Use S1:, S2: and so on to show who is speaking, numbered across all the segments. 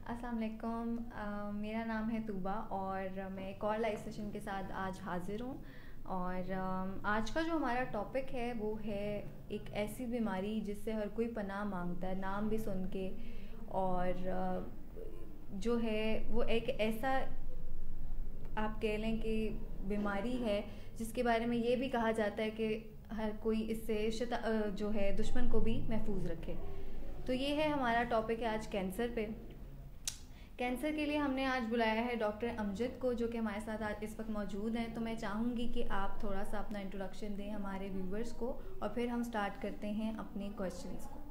S1: अस्सलाम वालेकुम। मेरा नाम है तूबा और मैं एक और लाइव सेशन के साथ आज हाज़िर हूँ। और आज का जो हमारा टॉपिक है वो है एक ऐसी बीमारी जिससे हर कोई पनाह मांगता है नाम भी सुन के। और जो है वो एक ऐसा आप कह लें कि बीमारी है जिसके बारे में ये भी कहा जाता है कि हर कोई इससे जो है दुश्मन को भी महफूज रखे। तो ये है हमारा टॉपिक है आज कैंसर पे। कैंसर के लिए हमने आज बुलाया है डॉक्टर अमजद को, जो कि हमारे साथ आज इस वक्त मौजूद हैं। तो मैं चाहूँगी कि आप थोड़ा सा अपना इंट्रोडक्शन दें हमारे व्यूवर्स को और फिर हम स्टार्ट करते हैं अपने क्वेश्चंस को।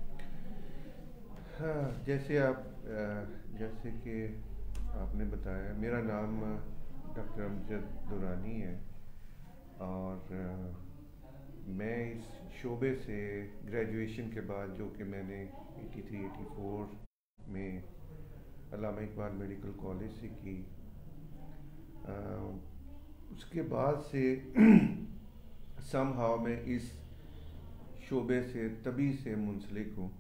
S2: हाँ, जैसे कि आपने बताया, मेरा नाम डॉक्टर अमजद दुरानी है। और मैं इस शोबे से ग्रेजुएशन के बाद, जो कि मैंने 83-84 में अल्लामा इकबाल मेडिकल कॉलेज से की, अ, उसके बाद से समहाउ मैं इस शोबे से तभी से मुंसलिक हूँ।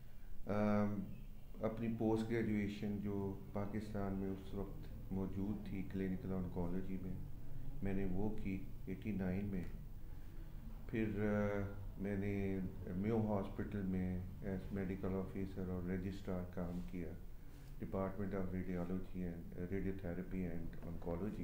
S2: अपनी पोस्ट ग्रेजुएशन जो पाकिस्तान में उस वक्त मौजूद थी क्लिनिकल ऑन्कोलॉजी में, मैंने वो की 89 में। फिर मैंने म्यो हॉस्पिटल में एज मेडिकल ऑफिसर और रजिस्ट्रार काम किया, department of radiology and radiotherapy and oncology.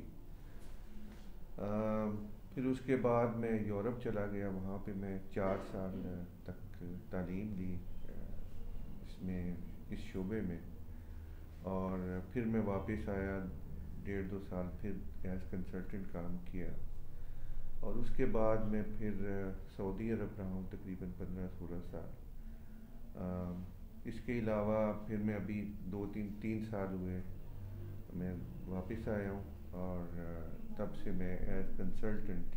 S2: फिर उसके बाद मैं यूरोप चला गया, वहाँ पे मैं 4 साल तक तालीम ली इसमें, इस शोबे में। और फिर मैं वापस आया, 1.5-2 साल फिर एज कंसल्टेंट काम किया। और उसके बाद मैं फिर सऊदी अरब रहा हूँ तकरीबन 15-16 साल। इसके अलावा फिर मैं अभी 2-3 साल हुए मैं वापस आया हूँ। और तब से मैं एज कंसल्टेंट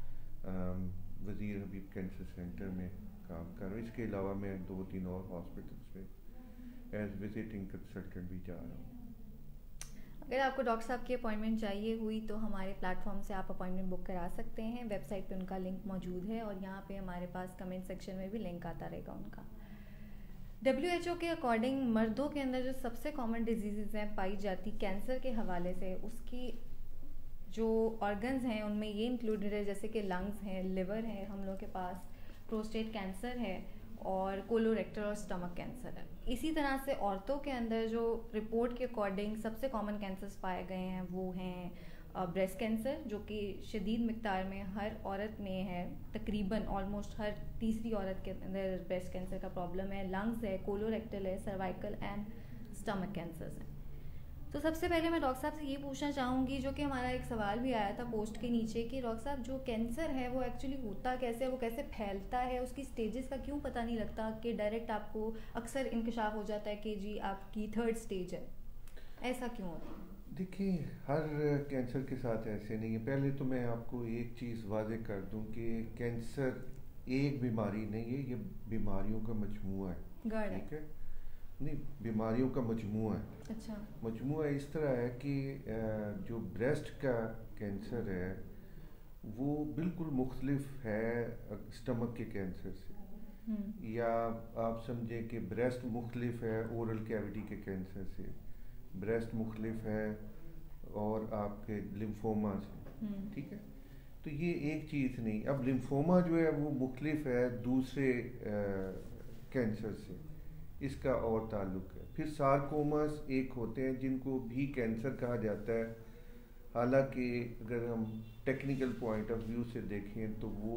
S2: वज़ीर हबीब कैंसर सेंटर में काम कर रहा हूँ। इसके अलावा मैं 2-3 और हॉस्पिटल्स में एज विजिटिंग कंसल्टेंट भी जा रहा हूँ।
S1: अगर आपको डॉक्टर साहब की अपॉइंटमेंट चाहिए हुई तो हमारे प्लेटफॉर्म से आप अपॉइंटमेंट बुक करा सकते हैं। वेबसाइट पे उनका लिंक मौजूद है और यहाँ पे हमारे पास कमेंट सेक्शन में भी लिंक आता रहेगा उनका। WHO के अकॉर्डिंग मर्दों के अंदर जो सबसे कॉमन डिजीज़ हैं पाई जाती कैंसर के हवाले से, उसकी जो ऑर्गन्स हैं उनमें ये इंक्लूडेड है, जैसे कि लंग्स हैं, लिवर है, हम लोग के पास प्रोस्टेट कैंसर है और कोलोरेक्टल और स्टमक कैंसर है। इसी तरह से औरतों के अंदर जो रिपोर्ट के अकॉर्डिंग सबसे कॉमन कैंसर्स पाए गए हैं वो हैं ब्रेस्ट कैंसर, जो कि शदीद मिकदार में हर औरत में है, तकरीबन ऑलमोस्ट हर तीसरी औरत के अंदर ब्रेस्ट कैंसर का प्रॉब्लम है। लंग्स है, कोलोरेक्टल है, सर्वाइकल एंड स्टमक कैंसर्स हैं। तो सबसे पहले मैं डॉक्टर साहब से ये पूछना चाहूँगी, जो कि हमारा एक सवाल भी आया था पोस्ट के नीचे, कि डॉक्टर साहब जो कैंसर है वो एक्चुअली होता कैसे है, वो कैसे फैलता है, उसकी स्टेजेस का क्यों पता नहीं लगता कि डायरेक्ट आपको अक्सर इंकशाफ हो जाता है कि जी आपकी 3rd स्टेज है, ऐसा क्यों होता है?
S2: देखिए, हर कैंसर के साथ ऐसे नहीं है। पहले तो मैं आपको एक चीज़ वाज़ेह कर दूं कि कैंसर एक बीमारी नहीं है, ये बीमारियों का मजमूआ है।
S1: गढ़ है।
S2: ठीक है? नहीं, बीमारियों का मजमूआ है।
S1: अच्छा।
S2: मजमूआ इस तरह है कि जो ब्रेस्ट का कैंसर है वो बिल्कुल मुख्तलिफ है स्टमक के कैंसर से। या आप समझें कि ब्रेस्ट मुख्तलिफ है ओरल कैविटी के कैंसर से, ब्रेस्ट मुख्तलिफ है और आपके लिम्फोमा से। ठीक है? तो ये एक चीज़ नहीं। अब लिम्फोमा जो है वो मुख्तलिफ है दूसरे कैंसर से, इसका और ताल्लुक है। फिर सार्कोमास एक होते हैं जिनको भी कैंसर कहा जाता है, हालांकि अगर हम टेक्निकल पॉइंट ऑफ व्यू से देखें तो वो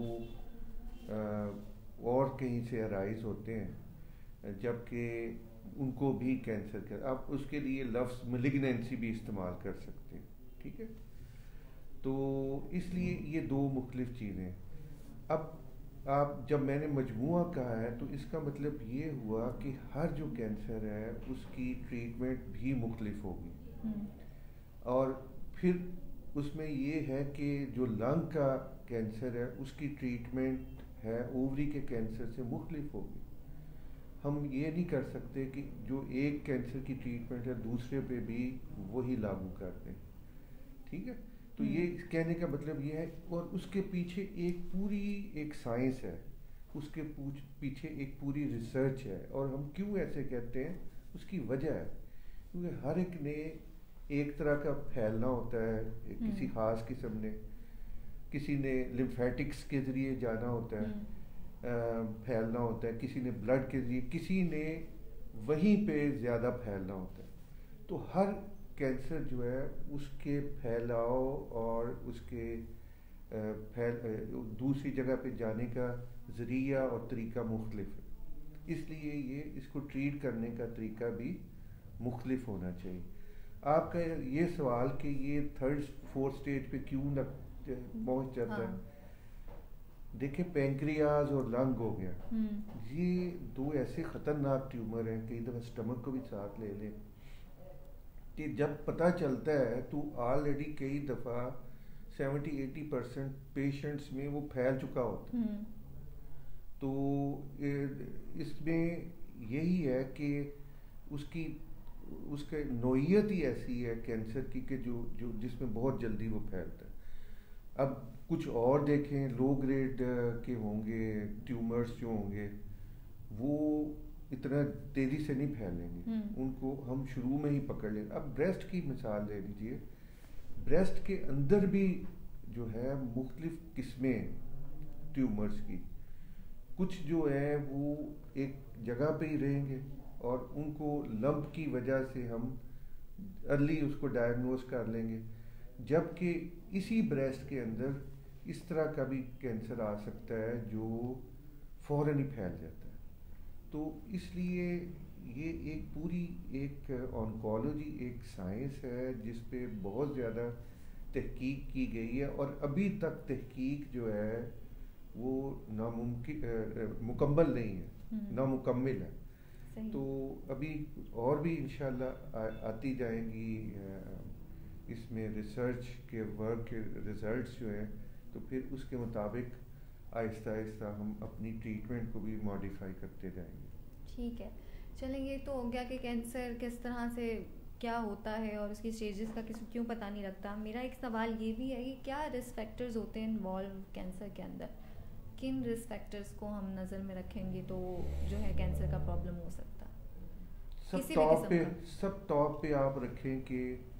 S2: और कहीं से अराइज होते हैं, जबकि उनको भी कैंसर कर, आप उसके लिए लफ्ज़ मेलिग्नेंसी भी इस्तेमाल कर सकते हैं। ठीक है? तो इसलिए ये दो मुख्तलिफ चीज़ें। अब आप जब मैंने मजमूआ कहा है तो इसका मतलब ये हुआ कि हर जो कैंसर है उसकी ट्रीटमेंट भी मुख्तलिफ होगी। और फिर उसमें ये है कि जो लंग का कैंसर है उसकी ट्रीटमेंट है ओवरी के कैंसर से मुख्तलिफ होगी। हम ये नहीं कर सकते कि जो एक कैंसर की ट्रीटमेंट है दूसरे पे भी वही लागू कर दें। ठीक है? तो ये कहने का मतलब ये है, और उसके पीछे एक पूरी एक साइंस है, उसके पीछे एक पूरी रिसर्च है। और हम क्यों ऐसे कहते हैं, उसकी वजह है क्योंकि हर एक ने एक तरह का फैलना होता है, किसी खास किस्म ने, किसी ने लिम्फेटिक्स के ज़रिए जाना होता है, फैलना होता है, किसी ने ब्लड के ज़रिए, किसी ने वहीं पे ज़्यादा फैलना होता है। तो हर कैंसर जो है उसके फैलाव और उसके दूसरी जगह पे जाने का ज़रिया और तरीका मुख्तलिफ है, इसलिए ये इसको ट्रीट करने का तरीका भी मुख्तलिफ होना चाहिए। आपका ये सवाल कि ये थर्ड फोर्थ स्टेज पे क्यों पहुंच जाता है, देखिए पेंक्रियाज और लंग हो गया, ये दो ऐसे ख़तरनाक ट्यूमर हैं, कई दफ़ा स्टमक को भी साथ ले लें, कि जब पता चलता है तो ऑलरेडी कई दफ़ा 70-80% पेशेंट्स में वो फैल चुका होता है। तो इसमें यही है कि उसके नोयत ही ऐसी है कैंसर की कि जो जिसमें बहुत जल्दी वो फैलता है। अब कुछ और देखें, लो ग्रेड के होंगे ट्यूमर्स जो होंगे वो इतना तेज़ी से नहीं फैलेंगे, उनको हम शुरू में ही पकड़ लेंगे। अब ब्रेस्ट की मिसाल ले लीजिए, ब्रेस्ट के अंदर भी जो है मुख्तलिफ किस्में ट्यूमर्स की, कुछ जो है वो एक जगह पे ही रहेंगे और उनको लंप की वजह से हम अर्ली उसको डायग्नोज कर लेंगे, जबकि इसी ब्रेस्ट के अंदर इस तरह का भी कैंसर आ सकता है जो फ़ौरन ही फैल जाता है। तो इसलिए ये एक पूरी एक ऑन्कोलॉजी एक साइंस है जिस पे बहुत ज़्यादा तहकीक की गई है और अभी तक तहकीक जो है वो मुकम्मल नहीं है, नामुकम्मिल है। तो अभी और भी इंशाल्लाह आती जाएंगी इसमें रिसर्च के वर्क के रिजल्ट्स जो हैं, तो फिर उसके मुताबिक आहिस्ता आहिस्ता हम अपनी ट्रीटमेंट को भी मॉडिफाई करते जाएंगे।
S1: ठीक है, चलेंगे। तो हो गया कि कैंसर किस तरह से क्या होता है और उसकी स्टेजेस का क्यों पता नहीं लगता। मेरा एक सवाल ये भी है कि क्या रिस्क फैक्टर्स होते हैं इन्वॉल्व कैंसर के अंदर, किन रिस्क फैक्टर्स को हम नज़र में रखेंगे तो जो है कैंसर का प्रॉब्लम हो सकता है?
S2: सब टॉप पे आप रखें कि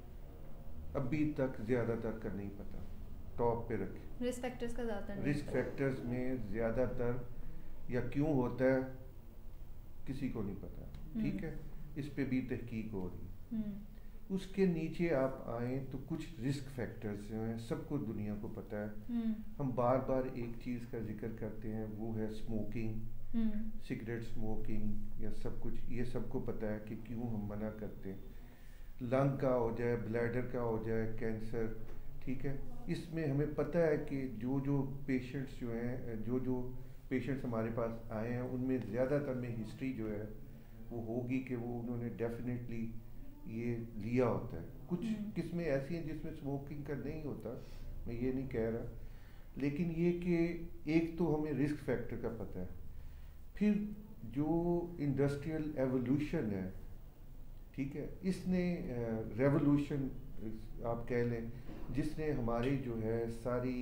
S2: अभी तक ज़्यादातर का नहीं पता, टॉप पे रखें
S1: रिस्क फैक्टर्स का ज़्यादातर।
S2: रिस्क फैक्टर्स में ज़्यादातर या क्यों होता है किसी को नहीं पता, ठीक है, इस पे भी तहकीक हो रही है। उसके नीचे आप आए तो कुछ रिस्क फैक्टर्स जो हैं सबको दुनिया को पता है, हम बार बार एक चीज़ का जिक्र करते हैं, वो है स्मोकिंग, सिगरेट स्मोकिंग या सब कुछ, ये सबको पता है कि क्यों हम मना करते हैं। लंग का हो जाए, ब्लैडर का हो जाए कैंसर, ठीक है, इसमें हमें पता है कि जो पेशेंट्स जो हैं, जो पेशेंट्स हमारे पास आए हैं उनमें ज़्यादातर में हिस्ट्री जो है वो होगी कि वो उन्होंने डेफिनेटली ये लिया होता है। कुछ किस्में ऐसी हैं जिसमें स्मोकिंग का नहीं होता, मैं ये नहीं कह रहा, लेकिन ये कि एक तो हमें रिस्क फैक्टर का पता है, फिर जो इंडस्ट्रियल एवोल्यूशन है, ठीक है, इसने रेवोल्यूशन आप कह लें, जिसने हमारी जो है सारी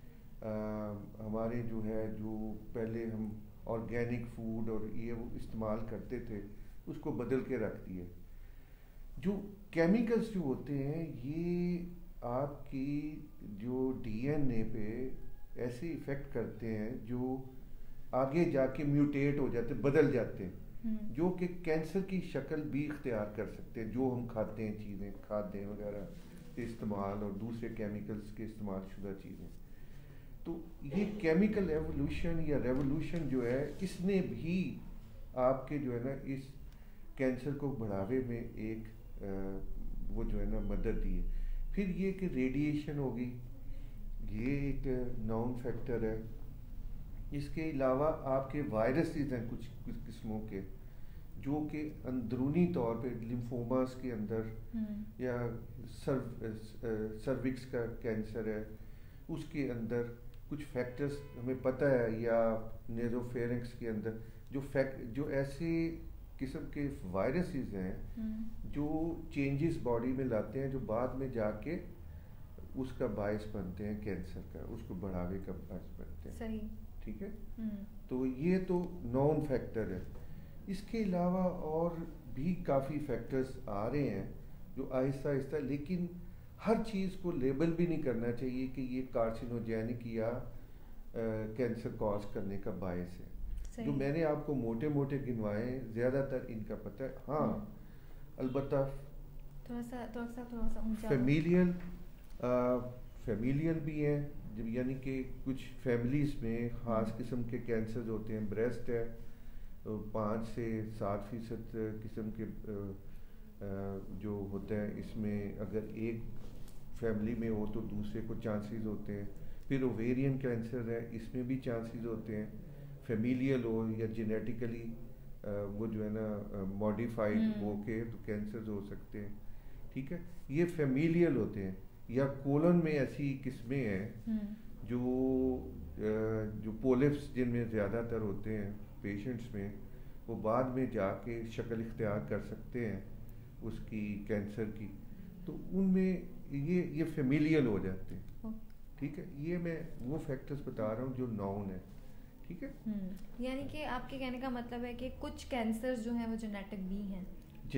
S2: हमारे जो है जो पहले हम ऑर्गेनिक फूड और ये वो इस्तेमाल करते थे उसको बदल के रख दिए। जो केमिकल्स जो होते हैं ये आपकी जो डीएनए पे ऐसे इफ़ेक्ट करते हैं जो आगे जाके म्यूटेट हो जाते, बदल जाते हैं, जो कि कैंसर की शक्ल भी इख्तियार कर सकते हैं। जो हम खाते हैं चीज़ें, खाद्य वगैरह इस्तेमाल और दूसरे केमिकल्स के इस्तेमाल शुदा चीज़ें, तो ये केमिकल एवोल्यूशन या रेवोल्यूशन जो है इसने भी आपके जो है ना इस कैंसर को बढ़ावे में एक वो जो है ना मदद दी है। फिर ये कि रेडिएशन होगी, ये एक नॉन फैक्टर है। इसके अलावा आपके वायरसेस हैं कुछ किस्मों के जो कि अंदरूनी तौर पे लिम्फोमास के अंदर या सर्विक्स का कैंसर है उसके अंदर कुछ फैक्टर्स हमें पता है, या नेज़ोफेरिंक्स के अंदर जो ऐसे किस्म के वायरसेस हैं जो चेंजेस बॉडी में लाते हैं, जो बाद में जाके उसका बायस बनते हैं कैंसर का, उसको बढ़ावे का बायस बनते हैं।
S1: सही,
S2: ठीक है। तो ये तो नॉन फैक्टर है। इसके अलावा और भी काफ़ी फैक्टर्स आ रहे हैं जो आहिस्ता आहिस्ता, लेकिन हर चीज़ को लेबल भी नहीं करना चाहिए कि ये कार्सिनोजेनिक या कैंसर कॉज करने का बायस है। जो मैंने आपको मोटे मोटे गिनवाए ज़्यादातर इनका पता है। हाँ, अलबत्ता
S1: थोड़ा सा ऊंचा
S2: फैमिलियल भी हैं, जब यानी कि कुछ फैमिलीज़ में ख़ास किस्म के कैंसर होते हैं। ब्रेस्ट है 5 से 7% किस्म के जो होता है, इसमें अगर एक फैमिली में हो तो दूसरे को चांसेस होते हैं। फिर ओवेरियन कैंसर है, इसमें भी चांसेस होते हैं, फैमिलियल हो या जेनेटिकली वो जो है ना मॉडिफाइड हो के तो कैंसर हो सकते हैं। ठीक है, ये फैमिलियल होते हैं। या कोलन में ऐसी किस्में हैं जो पोलिप्स जिनमें ज़्यादातर होते हैं पेशेंट्स में, वो बाद में जाके शक्ल इख्तियार कर सकते हैं उसकी कैंसर की, तो उनमें ये फैमिलियल हो जाते हैं। ठीक है, ये मैं वो फैक्टर्स बता रहा हूँ जो नॉन है। ठीक है,
S1: यानी कि आपके कहने का मतलब है कि कुछ कैंसर जो हैं वो जेनेटिक भी हैं,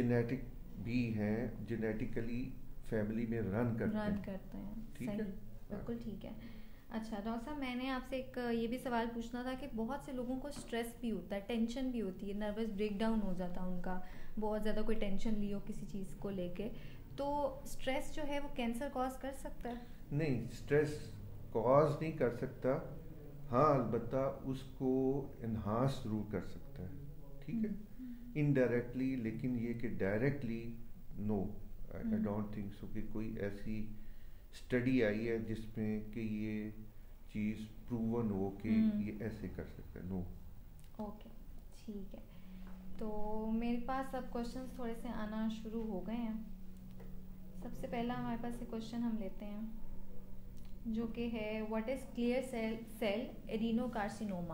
S2: जेनेटिकली फैमिली में रन करते हैं।
S1: ठीक है, बिल्कुल ठीक है। अच्छा डॉक्टर साहब, मैंने आपसे एक ये भी सवाल पूछना था कि बहुत से लोगों को स्ट्रेस भी होता है, टेंशन भी होती है, नर्वस ब्रेकडाउन हो जाता है उनका, बहुत ज़्यादा कोई टेंशन लियो किसी चीज़ को लेके, तो स्ट्रेस जो है वो कैंसर कॉज कर सकता है?
S2: नहीं, स्ट्रेस कॉज नहीं कर सकता। हाँ, अलबत्ता उसको इन्हांस जरूर कर सकता है। ठीक है, इनडायरेक्टली, लेकिन ये कि directly no, I don't think so कि कोई ऐसी स्टडी आई है जिसमें कि ये चीज़ प्रूवन हो कि ये ऐसे कर सकता है। नो।
S1: ओके, ठीक है। तो मेरे पास अब क्वेश्चंस थोड़े से आना शुरू हो गए हैं। सबसे पहला हमारे पास एक क्वेश्चन हम लेते हैं जो कि है what is clear cell adenocarcinoma?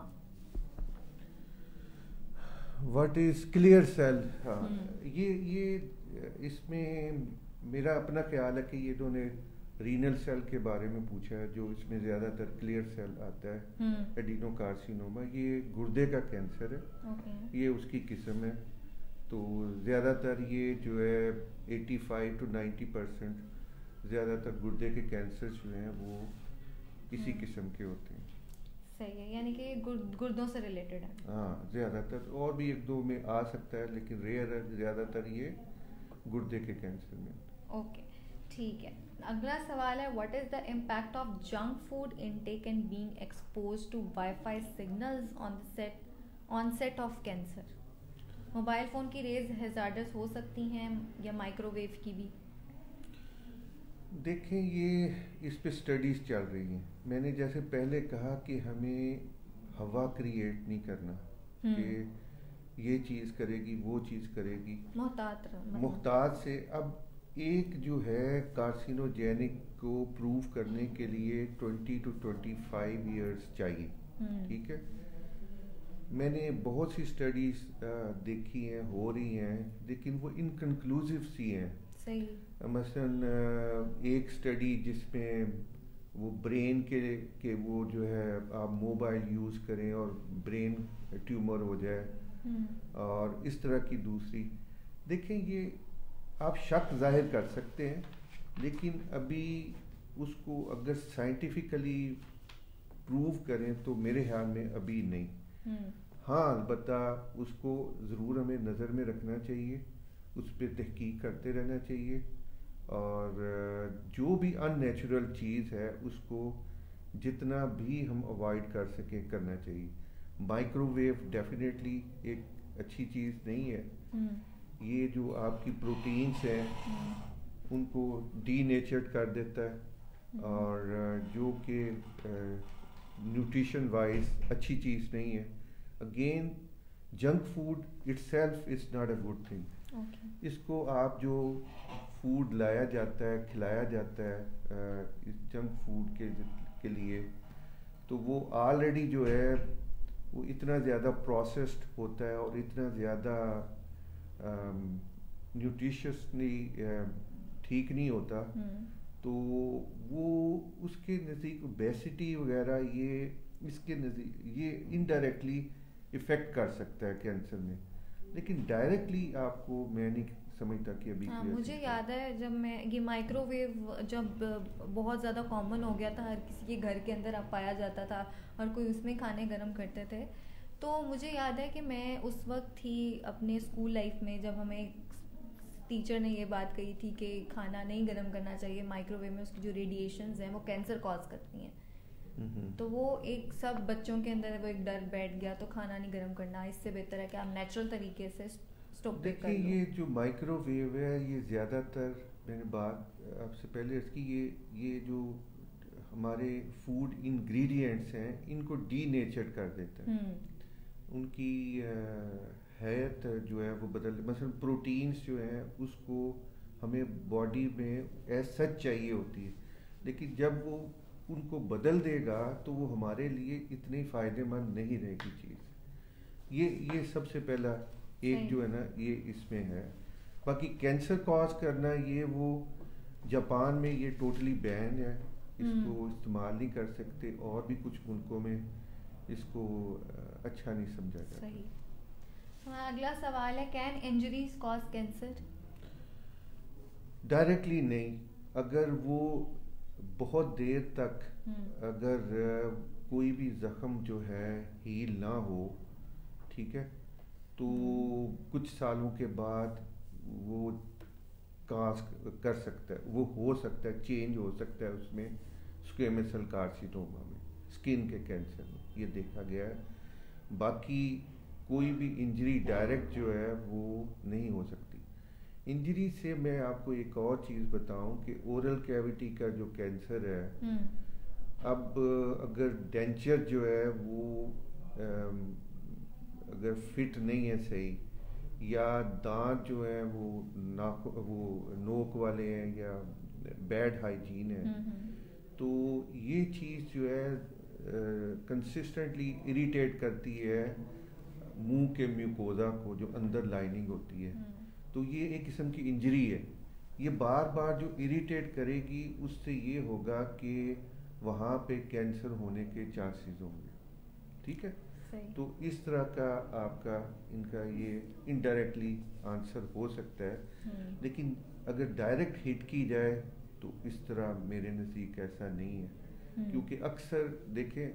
S2: What is clear cell? ये इसमें मेरा अपना ख्याल है कि ये इन्होंने रीनल सेल के बारे में पूछा है, जो इसमें ज़्यादातर क्लियर सेल आता है। एडिनोकार्सिनोमा ये गुर्दे का कैंसर है। ये उसकी किस्म है। तो ज़्यादातर ये जो है 85 to 90% ज़्यादातर गुर्दे के कैंसर जो हैं वो इसी किस्म के होते हैं।
S1: सही है, यानी कि गुर्दों से रिलेटेड है।
S2: हाँ, ज़्यादातर, और भी एक दो में आ सकता है लेकिन रेयर है, ज़्यादातर ये गुर्दे के कैंसर में।
S1: ओके, ठीक है। अगला सवाल है what is the impact of junk food intake and being exposed to wifi signals onset of cancer? Mobile phone की रेज हैजार्डस हो सकती हैं या माइक्रोवेव की भी?
S2: देखें, ये इस पे स्टडीज़ चल रही हैं। मैंने जैसे पहले कहा कि हमें हवा क्रिएट नहीं करना कि ये चीज़ करेगी वो चीज़ करेगी, मुहतात से। अब एक जो है कार्सिनोजेनिक को प्रूव करने के लिए 20 to 25 ईयर्स चाहिए। ठीक है, मैंने बहुत सी स्टडीज़ देखी हैं, हो रही हैं, लेकिन वो इनकन्क्लूसिव सी हैं। मसलन एक स्टडी जिसमें वो ब्रेन के वो जो है आप मोबाइल यूज़ करें और ब्रेन ट्यूमर हो जाए, और इस तरह की दूसरी। देखें, ये आप शक जाहिर कर सकते हैं, लेकिन अभी उसको अगर साइंटिफिकली प्रूव करें तो मेरे ख्याल में अभी नहीं। हाँ, अलबत्ता उसको ज़रूर हमें नज़र में रखना चाहिए, उस पर तहकीक करते रहना चाहिए, और जो भी अननेचुरल चीज़ है उसको जितना भी हम अवॉइड कर सकें करना चाहिए। माइक्रोवेव डेफिनेटली एक अच्छी चीज़ नहीं है। ये जो आपकी प्रोटीन्स हैं उनको डीनेचर्ड कर देता है, और जो कि न्यूट्रिशन वाइज अच्छी चीज़ नहीं है। Again, junk food itself is not a good thing. इसको आप जो फूड लाया जाता है, खिलाया जाता है इस जंक फूड के लिए, तो वो ऑलरेडी जो है वो इतना ज़्यादा प्रोसेस्ड होता है और इतना ज़्यादा न्यूट्रिशसली ठीक नहीं होता। तो वो उसके नज़दीक ओबेसिटी वगैरह इसके नज़दीक ये इनडायरेक्टली इफ़ेक्ट कर सकता है कैंसर में। लेकिन डायरेक्टली आपको मैं नहीं समझता कि अभी
S1: हाँ,
S2: कोई
S1: मुझे
S2: ऐसी
S1: याद है जब मैं ये माइक्रोवेव जब बहुत ज़्यादा कॉमन हो गया था, हर किसी के घर के अंदर अब पाया जाता था और कोई उसमें खाने गर्म करते थे। तो मुझे याद है कि मैं उस वक्त थी अपने स्कूल लाइफ में, जब हमें टीचर ने ये बात कही थी कि खाना नहीं गर्म करना चाहिए, माइक्रोवेव में उसकी जो रेडिएशंस हैं वो कैंसर कॉज करती हैं। तो वो एक सब बच्चों के अंदर वो एक डर बैठ गया, तो खाना नहीं गर्म करना, इससे बेहतर है कि आप नेचुरल तरीके से स्टोव पे कर
S2: देखिए,
S1: लो।
S2: ये जो माइक्रोवेव है ये ज़्यादातर, मैंने बात आपसे पहले इसकी, ये जो हमारे फूड इंग्रेडिएंट्स हैं इनको डीनेचर्ड कर देता है। उनकी हैत जो है वो बदल, मसलन प्रोटीन्स जो हैं उसको हमें बॉडी में एज सच चाहिए होती है, लेकिन जब वो उनको बदल देगा तो वो हमारे लिए इतनी फ़ायदेमंद नहीं रहेगी चीज़। ये सबसे पहला एक जो है ना ये इसमें है। बाकी कैंसर कॉज करना, ये वो जापान में ये टोटली बैन है, इसको इस्तेमाल नहीं कर सकते, और भी कुछ मुल्कों में इसको अच्छा नहीं समझा जाता।
S1: सही। हमारा अगला सवाल है, can injuries cause cancer?
S2: Directly नहीं, अगर वो बहुत देर तक अगर कोई भी जख्म जो है हील ना हो, ठीक है, तो कुछ सालों के बाद वो काज कर सकता है, वो हो सकता है, चेंज हो सकता है उसमें स्क्वेमस सेल कार्सिनोमा में, स्किन के कैंसर में, ये देखा गया है। बाकी कोई भी इंजरी डायरेक्ट जो है वो नहीं हो सकती। इंजरी से मैं आपको एक और चीज़ बताऊं कि ओरल कैविटी का जो कैंसर है, अब अगर डेंचर जो है वो अगर फिट नहीं है सही, या दांत जो है वो नोक वाले हैं, या बैड हाइजीन है, तो ये चीज़ जो है कंसिस्टेंटली इरिटेट करती है मुंह के म्यूकोजा को, जो अंदर लाइनिंग होती है। तो ये एक किस्म की इंजरी है। ये बार बार जो इरिटेट करेगी उससे ये होगा कि वहाँ पे कैंसर होने के चांसेस होंगे, ठीक है। तो इस तरह का आपका इनका ये इनडायरेक्टली आंसर हो सकता है, लेकिन अगर डायरेक्ट हिट की जाए तो इस तरह मेरे नज़दीक ऐसा नहीं है। क्योंकि अक्सर देखें,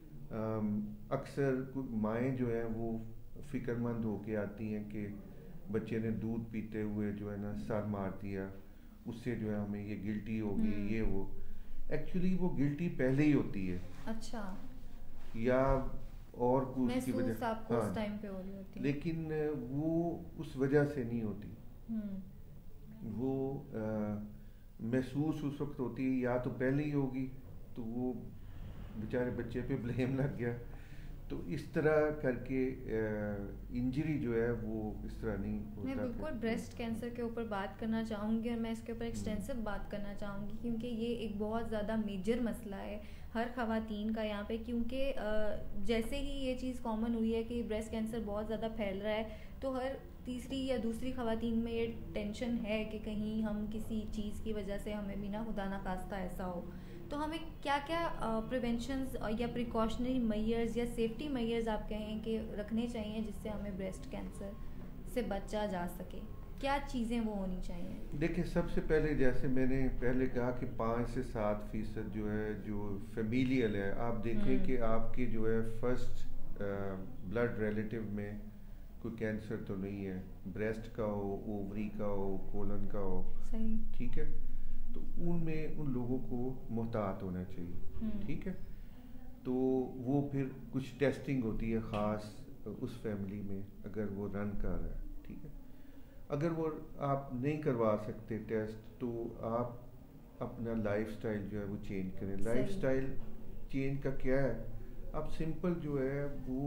S2: अक्सर माएँ जो हैं वो फ़िक्रमंद होके आती हैं कि बच्चे ने दूध पीते हुए जो है ना सर मार दिया, उससे जो है हमें ये गिल्टी हो गई, ये वो। एक्चुअली वो गिल्टी पहले ही होती है। अच्छा। या और कुछ की वजह,
S1: आपको उस टाइम पे हो रही होती है,
S2: लेकिन वो उस वजह से नहीं होती। वो महसूस उस वक्त होती है, या तो पहले ही होगी तो वो बेचारे बच्चे पे ब्लेम लग गया। तो इस तरह करके इंजरी जो है वो इस तरह नहीं होता।
S1: मैं बिल्कुल ब्रेस्ट कैंसर के ऊपर बात करना चाहूँगी, और मैं इसके ऊपर एक्सटेंसिव बात करना चाहूँगी, क्योंकि ये एक बहुत ज़्यादा मेजर मसला है हर ख़वातीन का यहाँ पे। क्योंकि जैसे ही ये चीज़ कॉमन हुई है कि ब्रेस्ट कैंसर बहुत ज़्यादा फैल रहा है, तो हर तीसरी या दूसरी ख़वातीन में ये टेंशन है कि कहीं हम किसी चीज़ की वजह से हमें भी ना खुदा ना खास्ता ऐसा हो। तो हमें क्या क्या प्रिवेंशंस या प्रिकॉशनरी मेजर्स या सेफ्टी मेजर्स आप कहें कि रखने चाहिए जिससे हमें ब्रेस्ट कैंसर से बचा जा सके? क्या चीज़ें वो होनी चाहिए?
S2: देखिए, सबसे पहले जैसे मैंने पहले कहा कि 5 से 7% जो है जो फेमिलियल है, आप देखें कि आपके जो है फर्स्ट ब्लड रिलेटिव में कोई कैंसर तो नहीं है, ब्रेस्ट का हो, ओवरी का हो, कोलन का हो, सही, ठीक है। तो उनमें उन लोगों को मोहतात होना चाहिए, ठीक है। तो वो फिर कुछ टेस्टिंग होती है ख़ास उस फैमिली में, अगर वो रन कर रहा है, ठीक है। अगर वो आप नहीं करवा सकते टेस्ट, तो आप अपना लाइफस्टाइल जो है वो चेंज करें। लाइफस्टाइल चेंज का क्या है, आप सिंपल जो है वो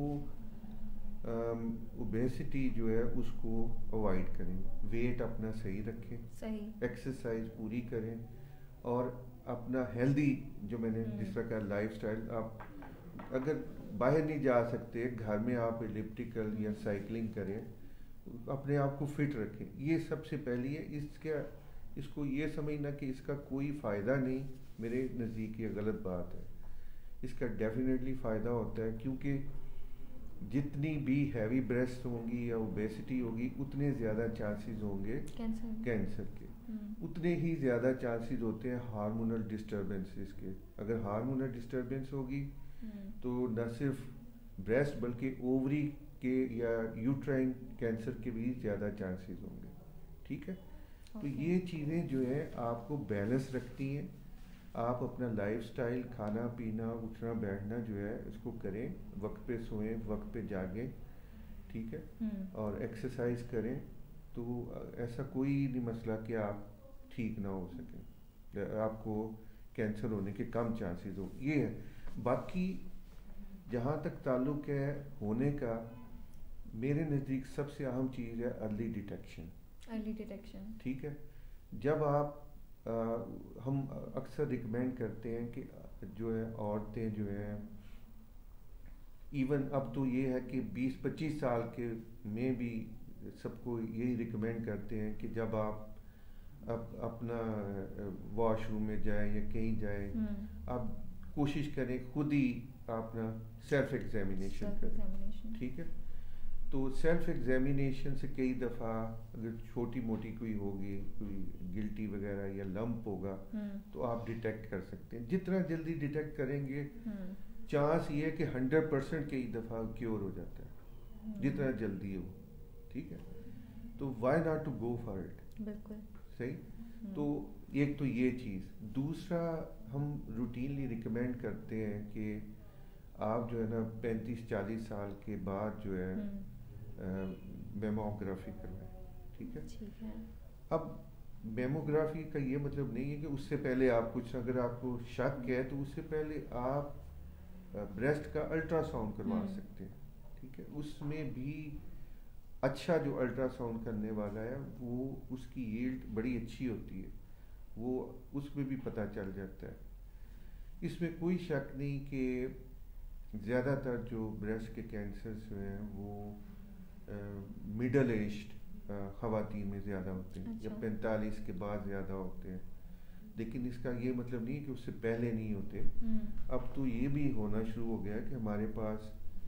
S2: ओबेसिटी जो है उसको अवॉइड करें, वेट अपना सही रखें, सही, एक्सरसाइज पूरी करें, और अपना हेल्दी जो मैंने जिस तरह का लाइफस्टाइल, आप अगर बाहर नहीं जा सकते, घर में आप एलिप्टिकल या साइकिलिंग करें, अपने आप को फिट रखें। ये सबसे पहली है। इसको ये समझना कि इसका कोई फ़ायदा नहीं, मेरे नज़दीक ये गलत बात है। इसका डेफिनेटली फ़ायदा होता है, क्योंकि जितनी भी हैवी ब्रेस्ट होंगी या ओबेसिटी होगी उतने ज़्यादा चांसेस होंगे कैंसर के। उतने ही ज़्यादा चांसेस होते हैं हार्मोनल डिस्टरबेंसेस के। अगर हार्मोनल डिस्टरबेंस होगी तो न सिर्फ ब्रेस्ट बल्कि ओवरी के या यूट्राइन कैंसर के भी ज़्यादा चांसेस होंगे। ठीक है, तो ये चीज़ें जो है आपको बैलेंस रखती हैं। आप अपना लाइफस्टाइल, खाना पीना, उठना बैठना जो है इसको करें, वक्त पे सोएं, वक्त पे जागें, ठीक है, और एक्सरसाइज करें, तो ऐसा कोई नहीं मसला कि आप ठीक ना हो सकें, आपको कैंसर होने के कम चांसेस हो। ये है। बाकी जहाँ तक ताल्लुक है होने का, मेरे नज़दीक सबसे अहम चीज़ है अर्ली डिटेक्शन। ठीक है, जब आप हम अक्सर रिकमेंड करते हैं कि जो है औरतें जो हैं, इवन अब तो ये है कि 20-25 साल के में भी सबको यही रिकमेंड करते हैं कि जब आप अपना वॉशरूम में जाएं या कहीं जाएं, आप कोशिश करें खुद ही अपना सेल्फ एग्जामिनेशन करें। ठीक है, तो सेल्फ एग्जामिनेशन से कई दफ़ा अगर छोटी मोटी कोई होगी, कोई गिल्टी वगैरह या लंप होगा, तो आप डिटेक्ट कर सकते हैं। जितना जल्दी डिटेक्ट करेंगे चांस ये है कि 100% कई दफ़ा क्योर हो जाता है, जितना जल्दी हो। ठीक है, तो why not to go for it. बिल्कुल सही। तो एक तो ये चीज़, दूसरा हम रूटीनली रिकमेंड करते हैं कि आप जो है ना 35-40 साल के बाद जो है मेमोग्राफी करवाएं। ठीक है, अब मेमोग्राफी का ये मतलब नहीं है कि उससे पहले आप कुछ, अगर आपको शक है तो उससे पहले आप ब्रेस्ट का अल्ट्रासाउंड करवा सकते हैं। ठीक है, उसमें भी अच्छा जो अल्ट्रासाउंड करने वाला है वो उसकी यील्ड बड़ी अच्छी होती है, वो उसमें भी पता चल जाता है। इसमें कोई शक नहीं कि ज़्यादातर जो ब्रेस्ट के कैंसर्स हैं वो मिडल एज्ड ख़वातीन में ज़्यादा होते हैं। अच्छा। या 45 के बाद ज़्यादा होते हैं, लेकिन इसका ये मतलब नहीं कि उससे पहले नहीं होते। अब तो ये भी होना शुरू हो गया है कि हमारे पास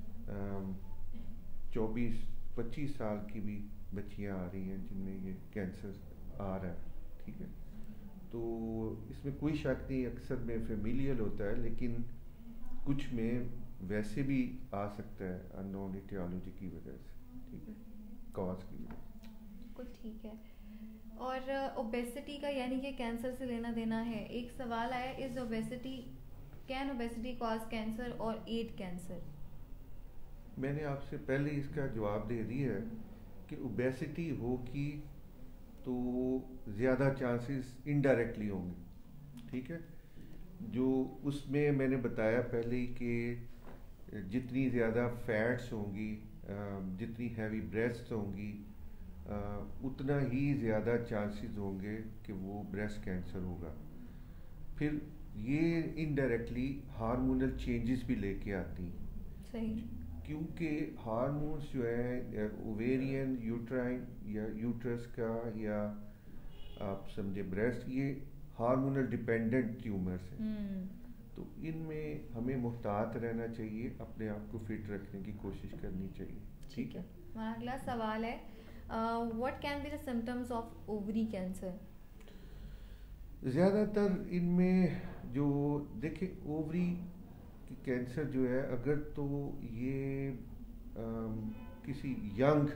S2: 24-25 साल की भी बच्चियां आ रही हैं जिनमें ये कैंसर आ रहा है। ठीक है, तो इसमें कोई शक नहीं, अक्सर में फेमिलियल होता है, लेकिन कुछ में वैसे भी आ सकता है अननोन इटियोलॉजी की वजह से। ठीक है, कॉज की वजह से।
S1: बिल्कुल ठीक है। और ओबेसिटी का यानी कि कैंसर से लेना देना है, एक सवाल आया, is obesity, can obesity cause cancer or add cancer?
S2: मैंने आपसे पहले इसका जवाब दे दिया है कि ओबेसिटी होगी तो ज़्यादा चांसेस इनडायरेक्टली होंगे। ठीक है, जो उसमें मैंने बताया पहले ही कि जितनी ज़्यादा फैट्स होंगी, जितनी हैवी ब्रेस्ट होंगी, उतना ही ज़्यादा चांसेस होंगे कि वो ब्रेस्ट कैंसर होगा। फिर ये इनडायरेक्टली हार्मोनल चेंजेस भी लेके आती हैं।
S1: सही।
S2: क्योंकि हार्मोन्स जो है ओवेरियन, यूट्राइन या यूट्रस का, या आप समझे ब्रेस्ट, ये हार्मोनल डिपेंडेंट ट्यूमर्स हैं। तो इनमें हमें मुहतात रहना चाहिए, अपने आप को फिट रखने की कोशिश करनी चाहिए। ठीक है,
S1: हमारा अगला सवाल है, what can be the symptoms of ovary cancer?
S2: ज़्यादातर इनमें जो देखिए ओवरी कैंसर जो है, अगर तो ये किसी यंग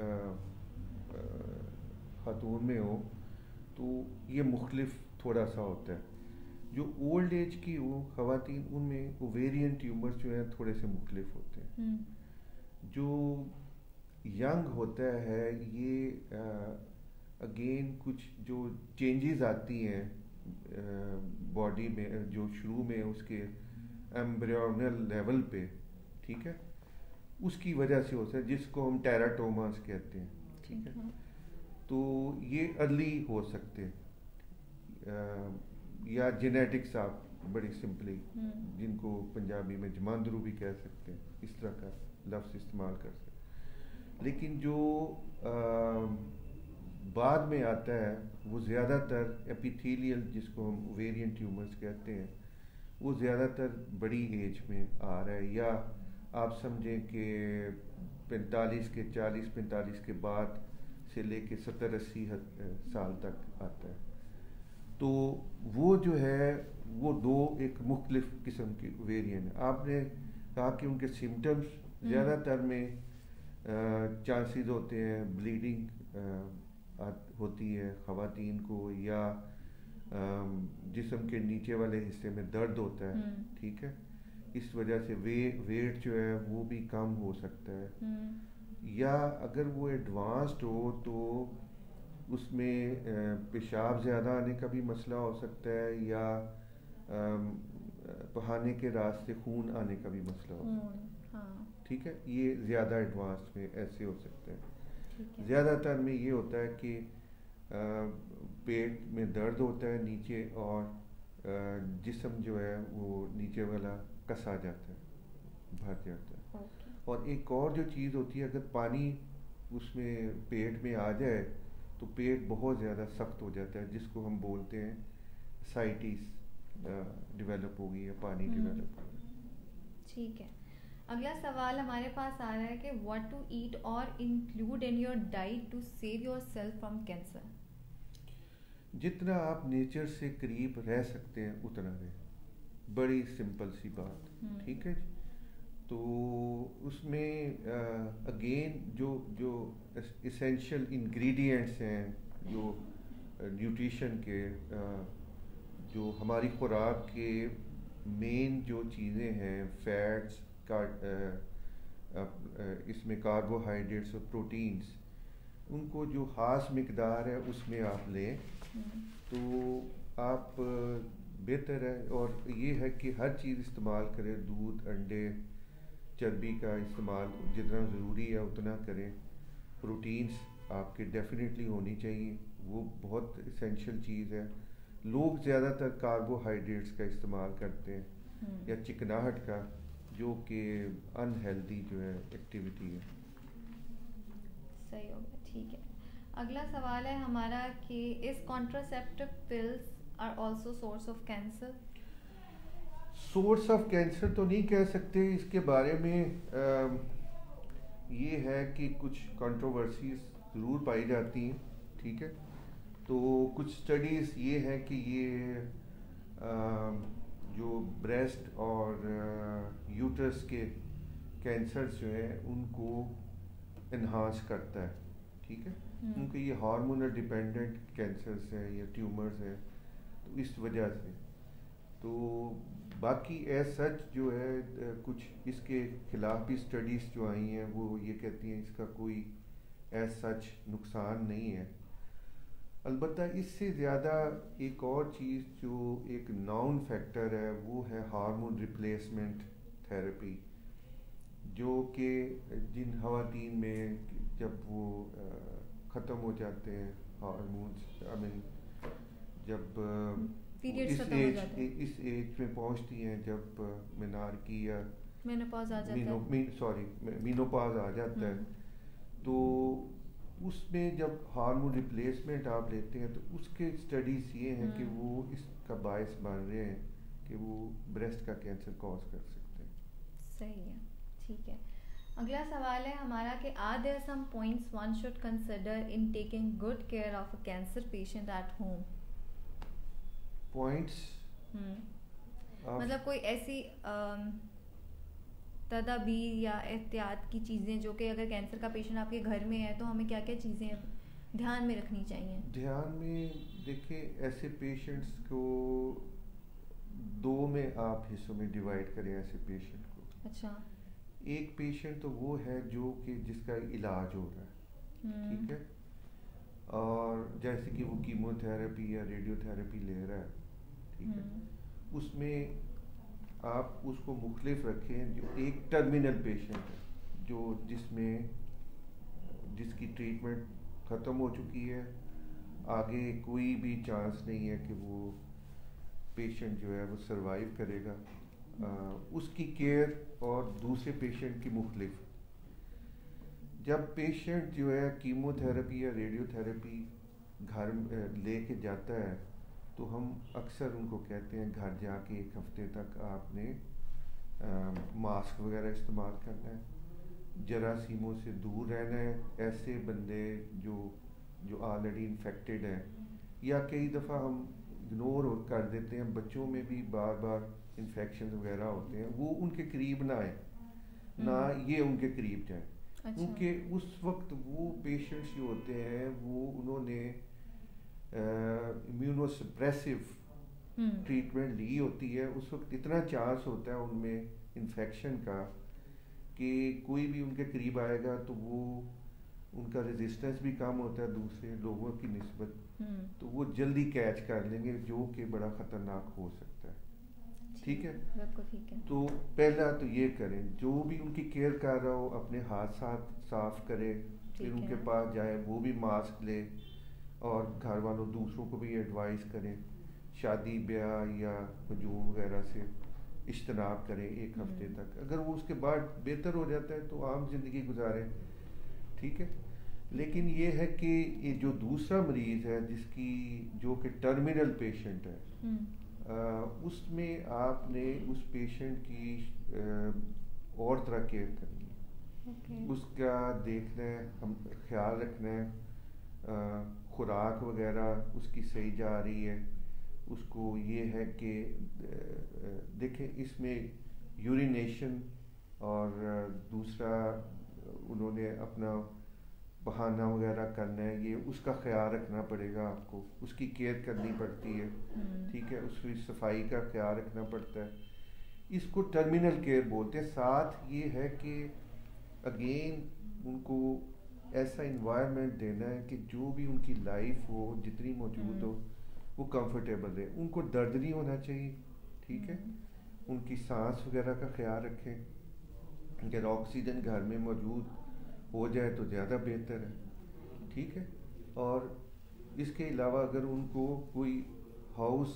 S2: खातून में हो तो ये मुख्तलिफ थोड़ा सा होता है। जो ओल्ड एज की वो ख़वातीन, उनमें ओवेरियन ट्यूमर्स जो हैं थोड़े से मुख्तलिफ होते हैं। जो यंग होता है ये अगेन कुछ जो चेंजेस आती हैं बॉडी में, जो शुरू में उसके एम्ब्रियोनल लेवल पे, ठीक है, उसकी वजह से होता है, जिसको हम टेराटोमास कहते हैं। ठीक है, तो ये अर्ली हो सकते हैं, या जेनेटिक्स आप बड़ी सिंपली, जिनको पंजाबी में जमांदरू भी कह सकते हैं, इस तरह का लफ्ज़ इस्तेमाल कर सकते हैं। लेकिन जो बाद में आता है वो ज़्यादातर एपिथेलियल, जिसको हम ओवेरियन ट्यूमर्स कहते हैं, वो ज़्यादातर बड़ी एज में आ रहा है, या आप समझें कि 40-45 के बाद से लेके 70-80 साल तक आता है। तो वो जो है वो दो एक मुख्तलिफ किस्म की वेरिएंट है। आपने कहा कि उनके सिम्टम्स ज़्यादातर में चांसेस होते हैं ब्लीडिंग होती है ख़वातीन को, या जिस्म के नीचे वाले हिस्से में दर्द होता है, ठीक है, इस वजह से वेट जो है वो भी कम हो सकता है। या अगर वो एडवांस्ड हो तो उसमें पेशाब ज़्यादा आने का भी मसला हो सकता है, या बहाने के रास्ते खून आने का भी मसला हो सकता है, ठीक है। ये ज़्यादा एडवांस में ऐसे हो सकते हैं। ज़्यादातर में ये होता है कि पेट में दर्द होता है नीचे, और जिस्म जो है वो नीचे वाला कसा जाता है, भर जाता है। और एक और जो चीज़ होती है, अगर पानी उसमें पेट में आ जाए तो पेट बहुत ज़्यादा सख्त हो जाता है, जिसको हम बोलते हैं साइटिस डेवलप होगी या पानी डेवलप होगी।
S1: ठीक है। अगला सवाल हमारे पास आ रहा है कि what to eat or include in your diet to save yourself from cancer.
S2: जितना आप नेचर से करीब रह सकते हैं उतना रहें, बड़ी सिंपल सी बात, ठीक है। तो उसमें अगेन जो जो एसेंशियल इंग्रेडिएंट्स हैं, जो न्यूट्रिशन के जो हमारी खुराक के मेन जो चीज़ें हैं, फैट्स का इसमें कार्बोहाइड्रेट्स और प्रोटीन्स, उनको जो खास मिकदार है उसमें आप लें तो आप बेहतर है। और ये है कि हर चीज़ इस्तेमाल करें, दूध, अंडे, चर्बी का इस्तेमाल जितना ज़रूरी है उतना करें। प्रोटीन्स आपके डेफिनेटली होनी चाहिए, वो बहुत इसेंशियल चीज़ है। लोग ज़्यादातर कार्बोहाइड्रेट्स का इस्तेमाल करते हैं या चिकनाहट का, जो कि अनहेल्दी जो है एक्टिविटी है।
S1: सही हो गया, ठीक है। अगला सवाल है हमारा कि is contraceptive pills are also source of cancer.
S2: Source of cancer तो नहीं कह सकते, इसके बारे में ये है कि कुछ कंट्रोवर्सीज ज़रूर पाई जाती हैं, ठीक है। तो कुछ स्टडीज़ ये हैं कि ये जो ब्रेस्ट और यूट्रस के कैंसर्स जो हैं उनको इन्हांस करता है, ठीक है। उनके ये हार्मोनल डिपेंडेंट कैंसर्स हैं या ट्यूमर्स हैं, तो इस वजह से। तो बाकी एज सच जो है कुछ इसके खिलाफ भी स्टडीज़ जो आई हैं वो ये कहती हैं इसका कोई एज सच नुकसान नहीं है। अलबत्ता इससे ज़्यादा एक और चीज़ जो एक नॉन फैक्टर है वो है हार्मोन रिप्लेसमेंट थेरेपी, जो कि जिन खवातीन में जब वो ख़त्म हो जाते हैं हार्मोन्स, आई मीन जब इस एज में पहुंचती हैं, जब मेनार्की या
S1: मेनोपॉज आ जाता है,
S2: मीनोपॉज आ जाता है, तो उसमें जब हार्मोन रिप्लेसमेंट आप लेते हैं तो उसके स्टडीज़ ये हैं कि वो इसका बायस बन रहे हैं कि वो ब्रेस्ट का कैंसर कॉज कर सकते हैं।
S1: सही है, ठीक है। अगला सवाल है हमारा कि are there some points one should consider in taking good care of a cancer patient at home.
S2: Points
S1: मतलब कोई ऐसी तदाबीर या एहतियात की चीज़ें जो कि अगर कैंसर का पेशेंट आपके घर में है तो हमें क्या क्या चीज़ें ध्यान में रखनी चाहिए।
S2: ध्यान में देखिए, ऐसे पेशेंट्स को दो में आप हिस्सों में डिवाइड करें ऐसे पेशेंट को।
S1: अच्छा।
S2: एक पेशेंट तो वो है जो कि जिसका इलाज हो रहा है, ठीक है, और जैसे कि वो कीमोथेरेपी या रेडियोथेरेपी ले रहा है, ठीक है, उसमें आप उसको मुख्तलिफ रखें। जो एक टर्मिनल पेशेंट है जो जिसकी ट्रीटमेंट ख़त्म हो चुकी है, आगे कोई भी चांस नहीं है कि वो पेशेंट जो है वो सरवाइव करेगा, उसकी केयर, और दूसरे पेशेंट की मुख्तलिफ। जब पेशेंट जो है कीमोथेरेपी या रेडियोथेरेपी घर लेके जाता है तो हम अक्सर उनको कहते हैं घर जाके 1 हफ्ते तक आपने मास्क वगैरह इस्तेमाल करना है, जरासीमों से दूर रहना है। ऐसे बंदे जो जो ऑलरेडी इन्फेक्टेड हैं, या कई दफ़ा हम इग्नोर कर देते हैं, बच्चों में भी बार बार इन्फेक्शन वगैरह होते हैं, वो उनके करीब ना आए, ना ये उनके करीब जाए।
S1: अच्छा।
S2: उनके उस वक्त वो पेशेंट्स जो होते हैं वो उन्होंने इम्यूनोसप्रेसिव ट्रीटमेंट ली होती है, उस वक्त इतना चांस होता है उनमें इन्फेक्शन का कि कोई भी उनके करीब आएगा तो वो उनका रेजिस्टेंस भी कम होता है दूसरे लोगों की निस्बत, तो वो जल्दी कैच कर लेंगे, जो कि बड़ा ख़तरनाक हो सकता है। ठीक है,
S1: बिल्कुल ठीक है।
S2: तो पहला तो ये करें, जो भी उनकी केयर कर रहा हो अपने हाथ साथ साफ करे, फिर उनके पास जाए, वो भी मास्क ले, और घर वालों दूसरों को भी एडवाइस करें, शादी ब्याह या हजूम वगैरह से इज्तनाब करें 1 हफ्ते तक। अगर वो उसके बाद बेहतर हो जाता है तो आम जिंदगी गुजारें, ठीक है। लेकिन ये है कि ये जो दूसरा मरीज है जिसकी जो कि टर्मिनल पेशेंट है, उसमें आपने उस पेशेंट की और तरह केयर करनी है। उसका देखना है, हम ख्याल रखना है, खुराक वगैरह उसकी सही जा रही है, उसको ये है कि देखें इसमें यूरिनेशन और दूसरा उन्होंने अपना बहाना वगैरह करना है, ये उसका ख्याल रखना पड़ेगा आपको, उसकी केयर करनी पड़ती है, ठीक है, उसकी सफाई का ख्याल रखना पड़ता है। इसको टर्मिनल केयर बोलते हैं। साथ ये है कि अगेन उनको ऐसा इन्वायरमेंट देना है कि जो भी उनकी लाइफ हो, जितनी मौजूद हो, वो कंफर्टेबल रहे, उनको दर्द नहीं होना चाहिए, ठीक है। उनकी सांस वगैरह का ख्याल रखें, अगर ऑक्सीजन घर में मौजूद हो जाए तो ज़्यादा बेहतर है, ठीक है। और इसके अलावा अगर उनको कोई हाउस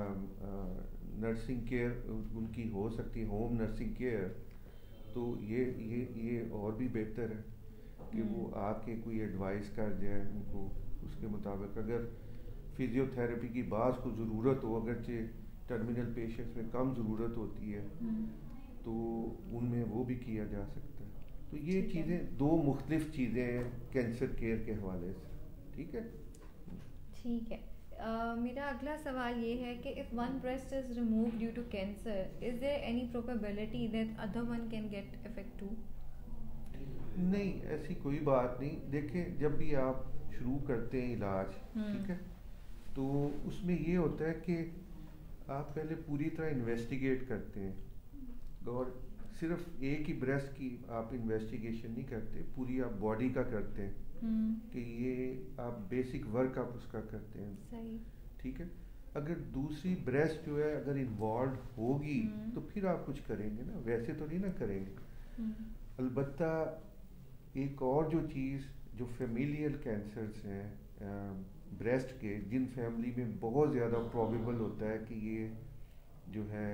S2: नर्सिंग केयर उनकी हो सकती है, होम नर्सिंग केयर, तो ये और भी बेहतर है कि वो आके कोई एडवाइस कर जाए उनको उसके मुताबिक। अगर फिजियोथेरेपी की बात को ज़रूरत हो, अगरचे टर्मिनल पेशेंट्स में कम ज़रूरत होती है, तो उनमें वो भी किया जा सकता है। तो ये चीज़ें दो मुख्तलिफ चीज़ें हैं कैंसर केयर के हवाले से, ठीक है।
S1: ठीक है। मेरा अगला सवाल ये है कि if one breast is remove due to cancer, is there any probability that other one can get effect too?
S2: नहीं, ऐसी कोई बात नहीं। देखें, जब भी आप शुरू करते हैं इलाज, ठीक है, तो उसमें ये होता है कि आप पहले पूरी तरह इन्वेस्टिगेट करते हैं, और सिर्फ एक ही ब्रेस्ट की आप इन्वेस्टिगेशन नहीं करते, पूरी आप बॉडी का करते हैं कि ये आप बेसिक वर्क आप उसका करते हैं,
S1: सही,
S2: ठीक है। अगर दूसरी ब्रेस्ट जो है अगर इन्वॉल्व होगी तो फिर आप कुछ करेंगे ना, वैसे तो नहीं ना करेंगे। अलबत्ता एक और जो चीज़, जो फेमिलियल कैंसर्स हैं ब्रेस्ट के, जिन फैमिली में बहुत ज़्यादा प्रॉबेबल होता है कि ये जो है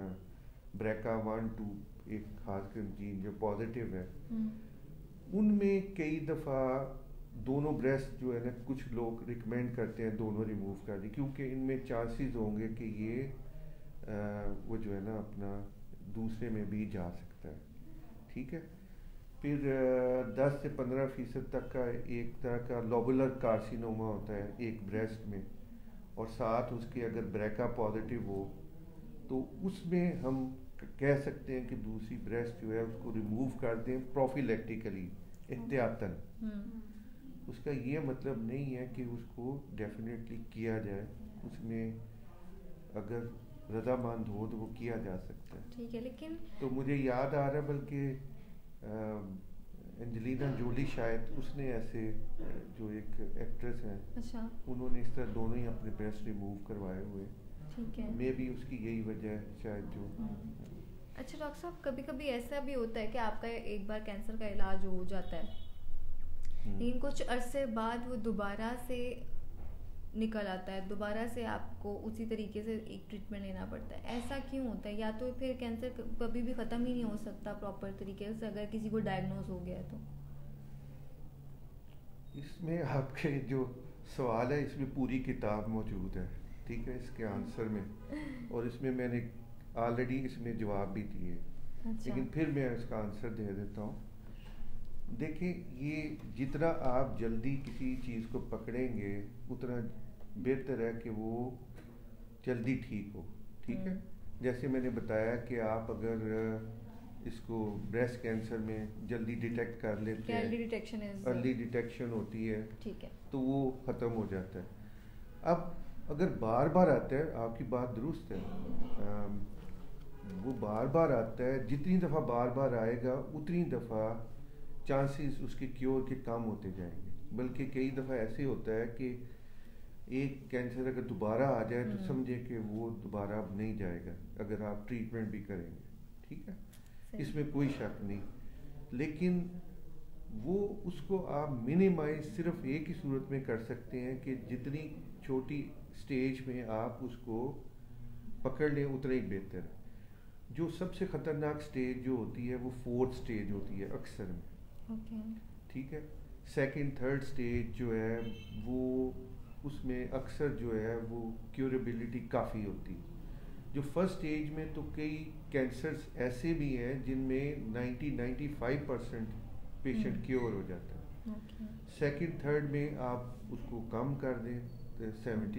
S2: BRCA1-2 एक खास जीन जो पॉजिटिव है, उनमें कई दफ़ा दोनों ब्रेस्ट जो है ना, कुछ लोग रिकमेंड करते हैं दोनों रिमूव कर दी, क्योंकि इनमें चांसेस होंगे कि ये वो जो है ना अपना दूसरे में भी जा सकता है, ठीक है। फिर 10 से 15% तक का एक तरह का लोबुलर कार्सिनोमा होता है एक ब्रेस्ट में, और साथ उसके अगर BRCA पॉजिटिव हो तो उसमें हम कह सकते हैं कि दूसरी ब्रेस्ट जो है उसको रिमूव कर दें प्रोफिलेक्टिकली, एहतियातन। उसका ये मतलब नहीं है कि उसको डेफिनेटली किया जाए, उसमें अगर रजामंद हो तो वो किया जा सकता है,
S1: ठीक है। लेकिन
S2: तो मुझे याद आ रहा है, बल्कि एंजेलिना जोली शायद उसने ऐसे जो एक एक्ट्रेस हैं,
S1: अच्छा,
S2: उन्होंने इस तरह दोनों ही अपने ब्रेस्ट रिमूव करवाए हुए,
S1: ठीक है,
S2: मे भी उसकी यही वजह है शायद जो।
S1: अच्छा डॉक्टर साहब, कभी कभी ऐसा भी होता है कि आपका एक बार कैंसर का इलाज हो जाता है, लेकिन कुछ अरसे बाद वो दोबारा से निकल आता है, दोबारा से आपको उसी तरीके से एक ट्रीटमेंट लेना पड़ता है। ऐसा क्यों होता है? या तो फिर कैंसर कभी भी ख़त्म ही नहीं हो सकता प्रॉपर तरीके से अगर किसी को डायग्नोज हो गया तो?
S2: इसमें आपके जो सवाल है, इसमें पूरी किताब मौजूद है, ठीक है, इसके आंसर में, और इसमें मैंने ऑलरेडी इसमें जवाब भी दिए,
S1: अच्छा।
S2: लेकिन फिर मैं इसका आंसर दे देता हूँ। देखिए, ये जितना आप जल्दी किसी चीज़ को पकड़ेंगे उतना बेहतर है कि वो जल्दी ठीक हो। ठीक है, जैसे मैंने बताया कि आप अगर इसको ब्रेस्ट कैंसर में जल्दी डिटेक्ट कर लेते हैं,
S1: early detection is
S2: early detection होती है,
S1: ठीक है,
S2: तो वो ख़त्म हो जाता है। अब अगर बार बार आता है, आपकी बात दुरुस्त है, वो बार बार आता है, जितनी दफ़ा बार बार आएगा उतनी दफ़ा चांसेस उसके क्योर के कम होते जाएंगे। बल्कि कई दफ़ा ऐसे होता है कि एक कैंसर अगर दोबारा आ जाए तो समझे कि वो दोबारा अब नहीं जाएगा अगर आप ट्रीटमेंट भी करेंगे। ठीक है, इसमें कोई शक नहीं, लेकिन वो उसको आप मिनिमाइज सिर्फ एक ही सूरत में कर सकते हैं कि जितनी छोटी स्टेज में आप उसको पकड़ लें उतना ही बेहतर है। जो सबसे ख़तरनाक स्टेज जो होती है वो 4th स्टेज होती है अक्सर में। ठीक है, सेकंड थर्ड स्टेज जो है वो उसमें अक्सर जो है वो क्यूरेबिलिटी काफ़ी होती है। जो फर्स्ट स्टेज में तो कई कैंसर्स ऐसे भी हैं जिनमें 90-95% पेशेंट क्योर हो जाता है। सेकंड थर्ड में आप उसको कम कर दें,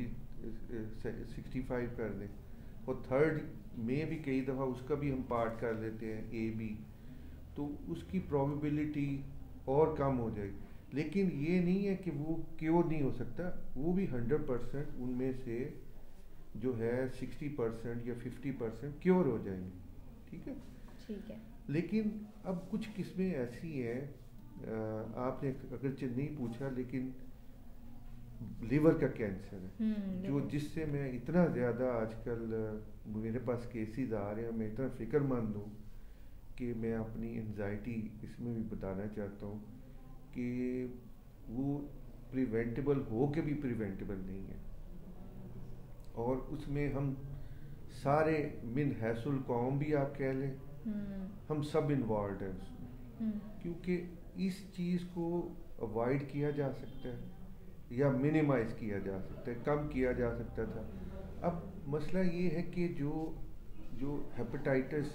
S2: 65 कर दें, और थर्ड में भी कई दफ़ा उसका भी हम पार्ट कर लेते हैं AB, तो उसकी प्रोबेबिलिटी और कम हो जाएगी। लेकिन ये नहीं है कि वो क्योर नहीं हो सकता, वो भी 100% उनमें से जो है 60% या 50% क्योर हो जाएंगे। ठीक है,
S1: ठीक है,
S2: लेकिन अब कुछ किस्में ऐसी हैं, आपने अगरचे नहीं पूछा लेकिन लिवर का कैंसर है जो जिससे मैं इतना ज़्यादा आजकल मेरे पास केसेस आ रहे हैं, मैं इतना फ़िक्रमंद हूँ कि मैं अपनी एंजाइटी इसमें भी बताना चाहता हूँ कि वो प्रिवेंटेबल हो के भी प्रिवेंटेबल नहीं है, और उसमें हम सारे मिन हैसुल कौम भी आप कह लें, हम सब इन्वॉल्व हैं उसमें, क्योंकि इस चीज़ को अवॉइड किया जा सकता है या मिनिमाइज किया जा सकता है, कम किया जा सकता था। अब मसला ये है कि जो हेपेटाइटिस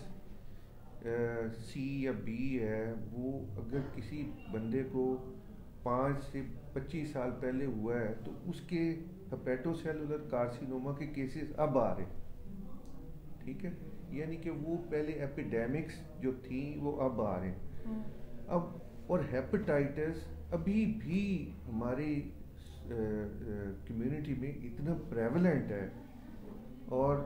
S2: C या B है, वो अगर किसी बंदे को 5 से 25 साल पहले हुआ है तो उसके हेपेटोसेलुलर कार्सिनोमा के केसेस अब आ रहे हैं। ठीक है, यानी कि वो पहले एपिडेमिक्स जो थी वो अब आ रहे हैं। अब और हेपेटाइटिस अभी भी हमारी कम्युनिटी में इतना प्रेवलेंट है, और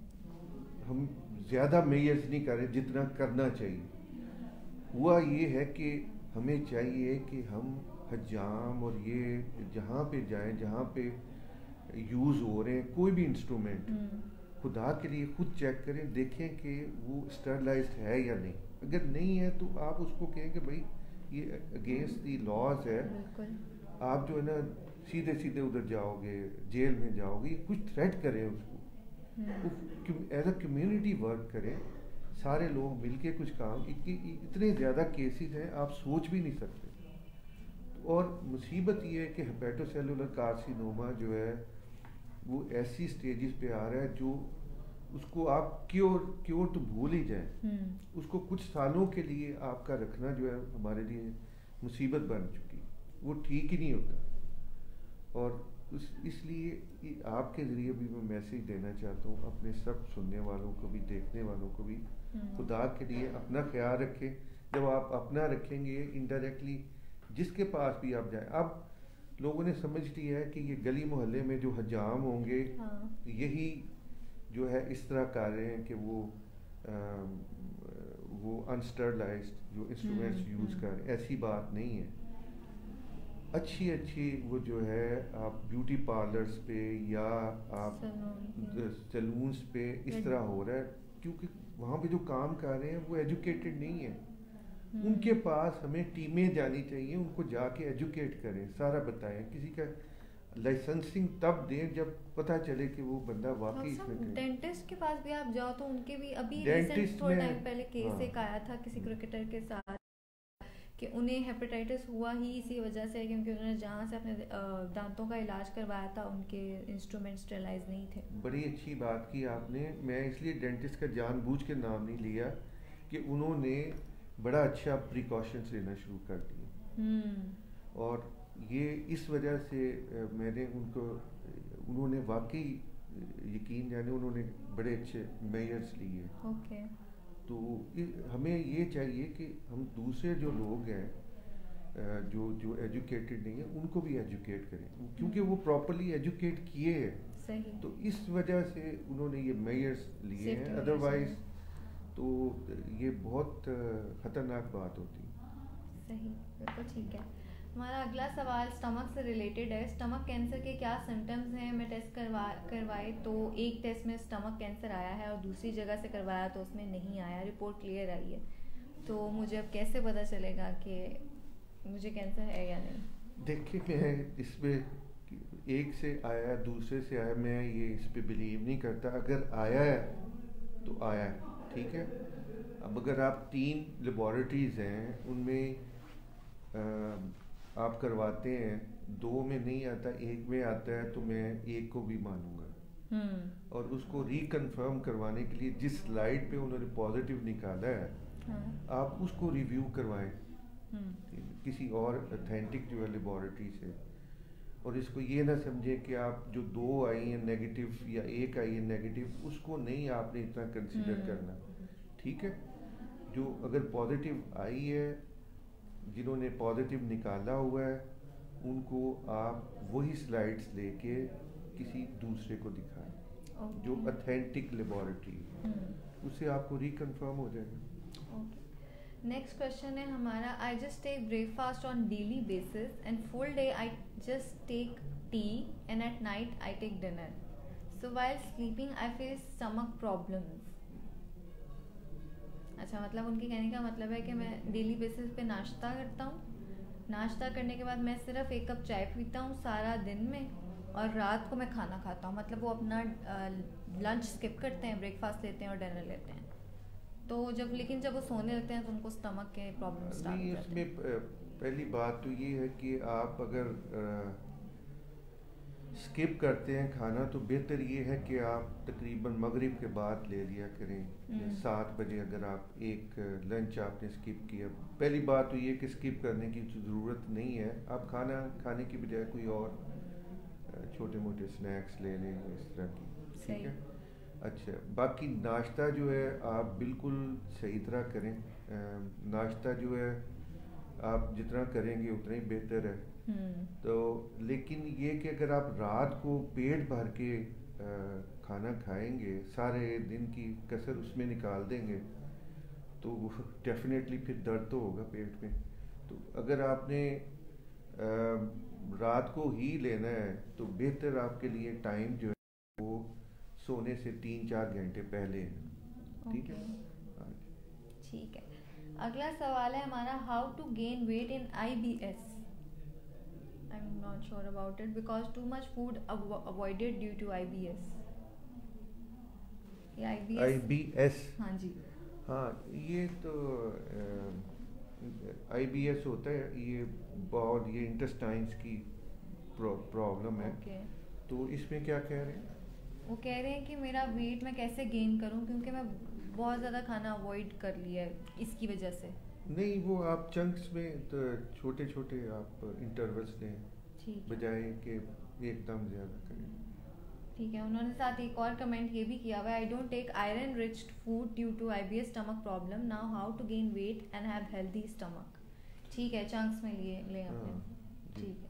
S2: हम ज़्यादा मेजर्स नहीं कर रहे जितना करना चाहिए। हुआ ये है कि हमें चाहिए कि हम हजाम और ये जहाँ पे जाएं, जहाँ पे यूज़ हो रहे हैं कोई भी इंस्ट्रूमेंट, खुदा के लिए खुद चेक करें, देखें कि वो स्टरलाइज्ड है या नहीं। अगर नहीं है तो आप उसको कहें कि भाई ये अगेंस्ट दी लॉज है, आप जो है ना सीधे सीधे उधर जाओगे, जेल में जाओगे, कुछ थ्रेट करें उसको, एज अ कम्युनिटी वर्क करें, सारे लोग मिलके कुछ काम। इतने ज़्यादा केसेस हैं आप सोच भी नहीं सकते। और मुसीबत ये है कि हेपेटोसेलुलर कार्सिनोमा जो है वो ऐसी स्टेजेस पे आ रहा है जो उसको आप क्योर तो भूल ही जाए, उसको कुछ सालों के लिए आपका रखना जो है हमारे लिए मुसीबत बन चुकी है, वो ठीक ही नहीं होता। और इसलिए आपके ज़रिए भी मैं मैसेज देना चाहता हूँ अपने सब सुनने वालों को भी, देखने वालों को भी, खुदा के लिए अपना ख्याल रखें। जब आप अपना रखेंगे, इनडायरेक्टली जिसके पास भी आप जाएं, अब लोगों ने समझ लिया है कि ये गली मोहल्ले में जो हजाम होंगे, यही जो है इस तरह कर रहे हैं कि वो अनस्टरलाइज्ड जो इंस्ट्रूमेंट्स यूज़ कर रहे हैं। ऐसी बात नहीं है। अच्छी वो जो है आप ब्यूटी पार्लर्स पे या आप सैलून्स पे इस तरह हो रहा है, क्योंकि वहाँ पे जो काम कर रहे हैं वो एजुकेटेड नहीं है। उनके पास हमें टीमें जानी चाहिए, उनको जाके एजुकेट करें, सारा बताएं, किसी का लाइसेंसिंग तब दें जब पता चले कि वो बंदा वाकई इसमें।
S1: डेंटिस्ट के पास भी आप जाओ तो उनके भी अभी रिसेंट थोड़ा टाइम पहले केस एक आया था किसी क्रिकेटर के साथ कि उन्हें हेपेटाइटिस हुआ ही इसी वजह से, क्योंकि उन्होंने जहाँ से अपने दांतों का इलाज करवाया था उनके इंस्ट्रूमेंट स्टेलाइज नहीं थे।
S2: बड़ी अच्छी बात की आपने। मैं इसलिए डेंटिस्ट का जानबूझ के नाम नहीं लिया कि उन्होंने बड़ा अच्छा प्रिकॉशंस लेना शुरू कर दिए, और ये इस वजह से मैंने उन्होंने वाकई यकीन जाने उन्होंने बड़े अच्छे मेजर्स लिए।
S1: ओके।
S2: तो हमें ये चाहिए कि हम दूसरे जो लोग हैं जो जो एजुकेटेड नहीं है उनको भी एजुकेट करें, क्योंकि वो प्रॉपरली एजुकेट किए हैं।
S1: सही।
S2: तो इस वजह से उन्होंने ये मेजर्स लिए हैं, अदरवाइज तो ये बहुत ख़तरनाक बात होती।
S1: सही, बिल्कुल ठीक है। हमारा अगला सवाल स्टमक से रिलेटेड है। स्टमक कैंसर के क्या सिम्टम्स हैं? मैं टेस्ट करवाए तो एक टेस्ट में स्टमक कैंसर आया है और दूसरी जगह से करवाया तो उसमें नहीं आया, रिपोर्ट क्लियर आई है। तो मुझे अब कैसे पता चलेगा कि मुझे कैंसर है या नहीं?
S2: देखिए, मैं इसमें एक से आया दूसरे से आया, मैं ये इस पर बिलीव नहीं करता। अगर आया है तो आया है, ठीक है। अब अगर आप 3 लेबॉरेटरीज हैं उनमें आप करवाते हैं, 2 में नहीं आता, 1 में आता है, तो मैं 1 को भी मानूंगा। और उसको रिकन्फर्म करवाने के लिए जिस स्लाइड पे उन्होंने पॉजिटिव निकाला है, आप उसको रिव्यू करवाएं किसी और ऑथेंटिक जो है लेबॉरेटरी से। और इसको ये ना समझें कि आप जो 2 आई हैं नेगेटिव या 1 आई है नेगेटिव, उसको नहीं आपने इतना कंसिडर करना, ठीक है। जो अगर पॉजिटिव आई है, जिन्होंने पॉजिटिव निकाला हुआ है, उनको आप वही स्लाइड्स लेके किसी दूसरे को दिखाएं जो ऑथेंटिक लेबॉरेटरी है, उससे आपको रिकन्फर्म हो जाएगा।
S1: नेक्स्ट क्वेश्चन है हमारा, I just take breakfast on daily basis and full day I just take tea and at night I take dinner, so while sleeping I face stomach problems. अच्छा, मतलब उनके कहने का मतलब है कि मैं डेली बेसिस पे नाश्ता करता हूँ, नाश्ता करने के बाद मैं सिर्फ 1 कप चाय पीता हूँ सारा दिन में, और रात को मैं खाना खाता हूँ। मतलब वो अपना लंच स्किप करते हैं, ब्रेकफास्ट लेते हैं और डिनर लेते हैं। तो लेकिन जब वो सोने लगते हैं तो उनको स्टमक के प्रॉब्लम स्टार्ट हो जाते हैं।
S2: इसमें पहली बात तो ये है कि आप अगर स्किप करते हैं खाना, तो बेहतर ये है कि आप तकरीबन मगरिब के बाद ले लिया करें। 7 बजे अगर आप एक लंच आपने स्किप किया, पहली बात तो ये कि स्किप करने की ज़रूरत नहीं है। आप खाना खाने की बजाय कोई और छोटे मोटे स्नैक्स ले लें इस तरह की, ठीक है। अच्छा, बाकी नाश्ता जो है आप बिल्कुल सही तरह करें। नाश्ता जो है आप जितना करेंगे उतना ही बेहतर है। तो लेकिन ये कि अगर आप रात को पेट भर के खाना खाएंगे, सारे दिन की कसर उसमें निकाल देंगे, तो डेफिनेटली फिर दर्द तो होगा पेट में। तो अगर आपने रात को ही लेना है तो बेहतर आपके लिए टाइम जो है वो सोने से 3-4 घंटे पहले है, ठीक है।
S1: ठीक है। अगला सवाल है हमारा, how to gain weight in IBS? I'm not sure about it because too much food avoided due to IBS. ये
S2: IBS,
S1: हाँ जी।
S2: हाँ, ये तो IBS होता है, ये बहुत ये इंटेस्टाइन्स की प्रॉब्लम है। तो इसमें क्या कह रहे हैं?
S1: वो कह रहे हैं कि मेरा वेट मैं कैसे गेन करूं, क्योंकि मैं बहुत ज़्यादा खाना अवॉइड कर लिया है इसकी वजह से।
S2: नहीं, वो आप चंक्स में तो छोटे छोटे आप इंटरवल्स दें, बजाय कि एकदम ज़्यादा करें।
S1: ठीक है। उन्होंने साथ एक और कमेंट ये भी किया हुआ है, I don't take iron riched food due to IBS stomach problem, now how to gain weight and have healthy stomach. ठीक है, चंक्स में ले अपने। ठीक है।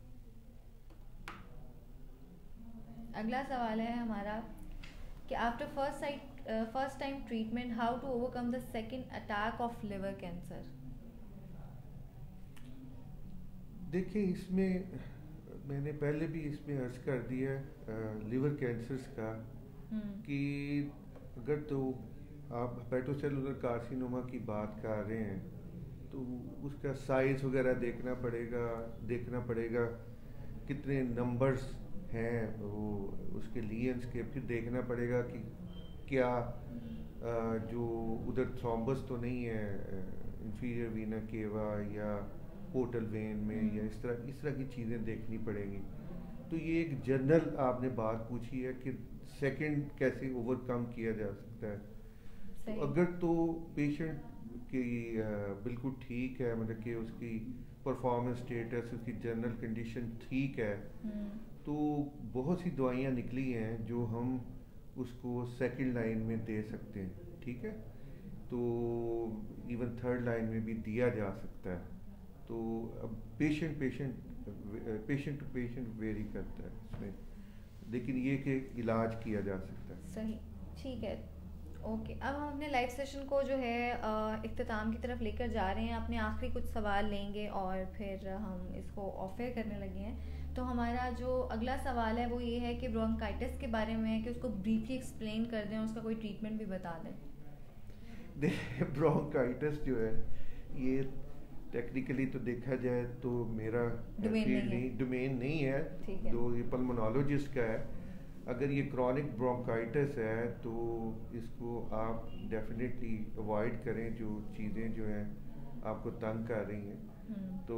S1: अगला सवाल है हमारा कि after first time treatment how to overcome the second attack of liver cancer?
S2: देखिए, इसमें मैंने पहले भी इसमें अर्ज कर दिया लिवर कैंसर्स का कि अगर तो आप हेपेटोसेलुलर कार्सिनोमा की बात कर रहे हैं तो उसका साइज वगैरह देखना पड़ेगा कितने नंबर्स हैं वो उसके लीयंस के, फिर देखना पड़ेगा कि क्या जो उधर थ्रोम्बस तो नहीं है इंफीरियर वीना केवा या पोर्टल वेन में, या इस तरह की चीज़ें देखनी पड़ेंगी। तो ये एक जनरल आपने बात पूछी है कि सेकंड कैसे ओवरकम किया जा सकता है। तो अगर तो पेशेंट की बिल्कुल ठीक है, मतलब कि उसकी परफॉर्मेंस स्टेटस, उसकी जनरल कंडीशन ठीक है, तो बहुत सी दवाइयाँ निकली हैं जो हम उसको सेकंड लाइन में दे सकते हैं, ठीक है। तो इवन थर्ड लाइन में भी दिया जा सकता है। तो अब पेशेंट टू पेशेंट वेरी करता है इसमें, लेकिन ये कि इलाज किया जा सकता है।
S1: सही, ठीक है, ओके। अब हम अपने लाइव सेशन को जो है इख्तिताम की तरफ लेकर जा रहे हैं। अपने आखिरी कुछ सवाल लेंगे और फिर हम इसको ऑफ एयर करने लगे हैं। तो हमारा जो अगला सवाल है वो ये है कि ब्रोंकाइटिस के बारे में है कि उसको ब्रीफली एक्सप्लेन कर दें और उसका कोई ट्रीटमेंट भी बता दें।
S2: ब्रोंकाइटिस जो है ये टेक्निकली तो देखा जाए तो मेरा डोमेन नहीं है, तो ये पल्मोनोलॉजिस्ट का है। अगर ये क्रॉनिक ब्रोंकाइटिस है तो इसको आप डेफिनेटली अवॉइड करें, जो चीज़ें जो हैं आपको तंग कर रही हैं। तो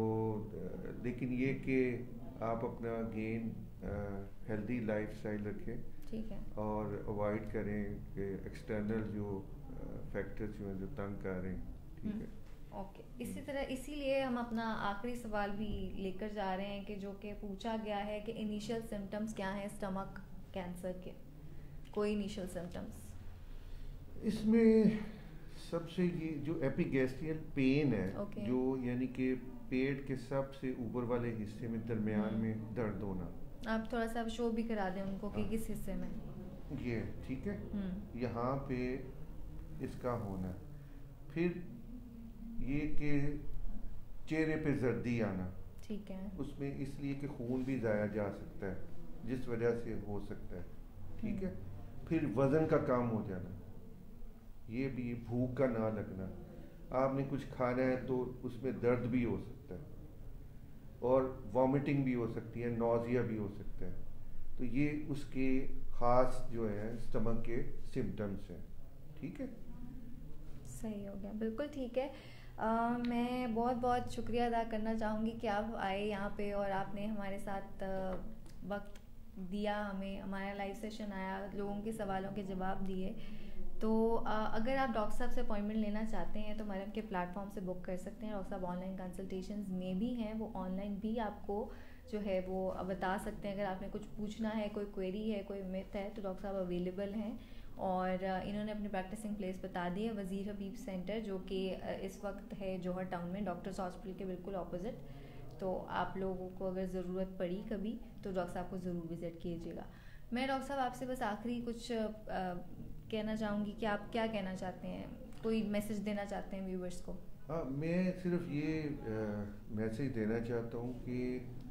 S2: लेकिन ये कि आप अपना गेन हेल्दी लाइफस्टाइल रखें,
S1: ठीक है,
S2: और अवॉइड करें कि एक्सटर्नल जो फैक्टर्स जो हैं जो तंग कर रहे हैं, ठीक है।
S1: ओके, इसी तरह इसीलिए हम अपना आखिरी सवाल भी लेकर जा रहे हैं कि जो कि पूछा गया है कि इनिशियल सिम्टम्स क्या हैं स्टमक कैंसर के, कोई इनिशियल सिम्टम्स
S2: इसमें। सबसे ये जो एपिगैस्ट्रियल पेन है, जो यानी कि पेट के सबसे ऊपर वाले हिस्से में दरमियान में दर्द होना।
S1: आप थोड़ा सा शो भी करा दें उनको कि किस हिस्से में
S2: ये, ठीक है, यहाँ पे इसका होना। फिर ये कि चेहरे पे जर्दी आना,
S1: ठीक है,
S2: उसमें इसलिए कि खून भी ज़ाया जा सकता है, जिस वजह से हो सकता है, ठीक है। फिर वज़न का कम हो जाना, ये भी, भूख का ना लगना, आपने कुछ खाना है तो उसमें दर्द भी हो सकता है, और वॉमिटिंग भी हो सकती है, नौजिया भी हो सकता है। तो ये उसके ख़ास जो है स्टमक के सिम्टम्स हैं, ठीक है।
S1: सही हो गया, बिल्कुल ठीक है। मैं बहुत बहुत शुक्रिया अदा करना चाहूँगी कि आप आए यहाँ पे और आपने हमारे साथ वक्त दिया, हमें हमारा लाइव सेशन आया, लोगों के सवालों के जवाब दिए। तो अगर आप डॉक्टर साहब से अपॉइंटमेंट लेना चाहते हैं तो मरम के प्लेटफॉर्म से बुक कर सकते हैं। डॉक्टर साहब ऑनलाइन कंसल्टेशंस में भी हैं, वो ऑनलाइन भी आपको जो है वो बता सकते हैं। अगर आपने कुछ पूछना है, कोई क्वेरी है, कोई मिथ है, तो डॉक्टर साहब अवेलेबल हैं। और इन्होंने अपनी प्रैक्टिसिंग प्लेस बता दी है, वज़ीर हबीब सेंटर, जो कि इस वक्त है जौहर टाउन में, डॉक्टर्स हॉस्पिटल के बिल्कुल ऑपोजिट। तो आप लोगों को अगर ज़रूरत पड़ी कभी तो डॉक्टर साहब को ज़रूर विज़िट कीजिएगा। मैं डॉक्टर साहब आपसे बस आखिरी कुछ कहना चाहूँगी कि आप क्या कहना चाहते हैं, कोई मैसेज देना चाहते हैं व्यूवर्स को?
S2: हाँ, मैं सिर्फ ये मैसेज देना चाहता हूँ कि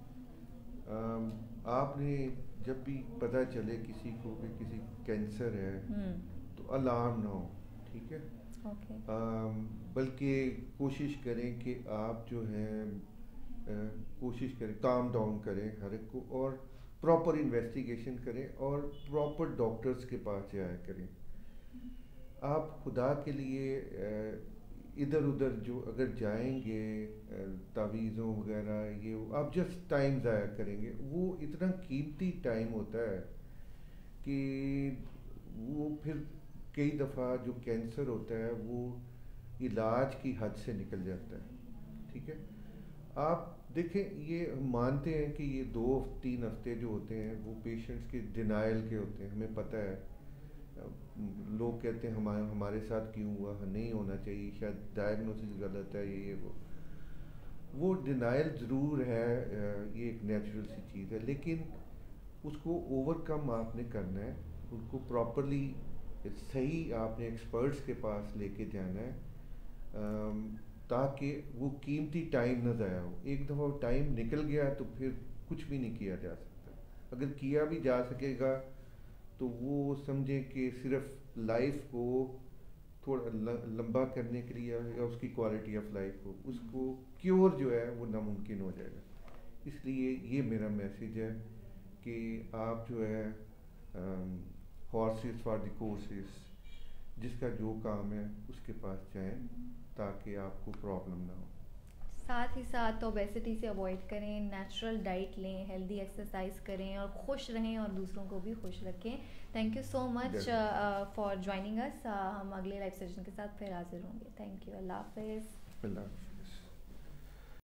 S2: आपने जब भी पता चले किसी को कि किसी कैंसर है तो अलार्म ना हो, ठीक है। बल्कि कोशिश करें कि आप जो है कोशिश करें, काम डाउन करें हर एक को, और प्रॉपर इन्वेस्टिगेशन करें और प्रॉपर डॉक्टर्स के पास जाया करें। आप खुदा के लिए इधर उधर जो अगर जाएंगे तावीज़ों वगैरह, ये आप जस्ट टाइम ज़ाया करेंगे। वो इतना कीमती टाइम होता है कि वो फिर कई दफ़ा जो कैंसर होता है वो इलाज की हद से निकल जाता है, ठीक है। आप देखें, ये हम मानते हैं कि ये 2-3 हफ्ते जो होते हैं वो पेशेंट्स के डिनाइल के होते हैं, हमें पता है। लोग कहते हैं हमारे साथ क्यों हुआ, नहीं होना चाहिए, शायद डायग्नोसिस गलत है, ये वो डिनाइल ज़रूर है, ये एक नेचुरल सी चीज़ है, लेकिन उसको ओवरकम आपने करना है। उनको प्रॉपरली सही आपने एक्सपर्ट्स के पास लेके जाना है, ताकि वो कीमती टाइम न ज़ाया हो। एक दफ़ा टाइम निकल गया तो फिर कुछ भी नहीं किया जा सकता। अगर किया भी जा सकेगा तो वो समझे कि सिर्फ लाइफ को थोड़ा लंबा करने के लिए या उसकी क्वालिटी ऑफ लाइफ को, उसको क्योर जो है वो नामुमकिन हो जाएगा। इसलिए ये मेरा मैसेज है कि आप जो है हॉर्सेस फॉर द कोर्सेस, जिसका जो काम है उसके पास जाएं ताकि आपको प्रॉब्लम ना हो।
S1: साथ ही साथ ओबेसिटी से अवॉइड करें, नेचुरल डाइट लें, हेल्दी एक्सरसाइज करें और खुश रहें और दूसरों को भी खुश रखें। Thank you so much for joining us. हम अगले लाइव सेशन के साथ फिर हाजिर होंगे। Thank you. अल्लाह हाफिज़।
S2: अल्लाह हाफिज़।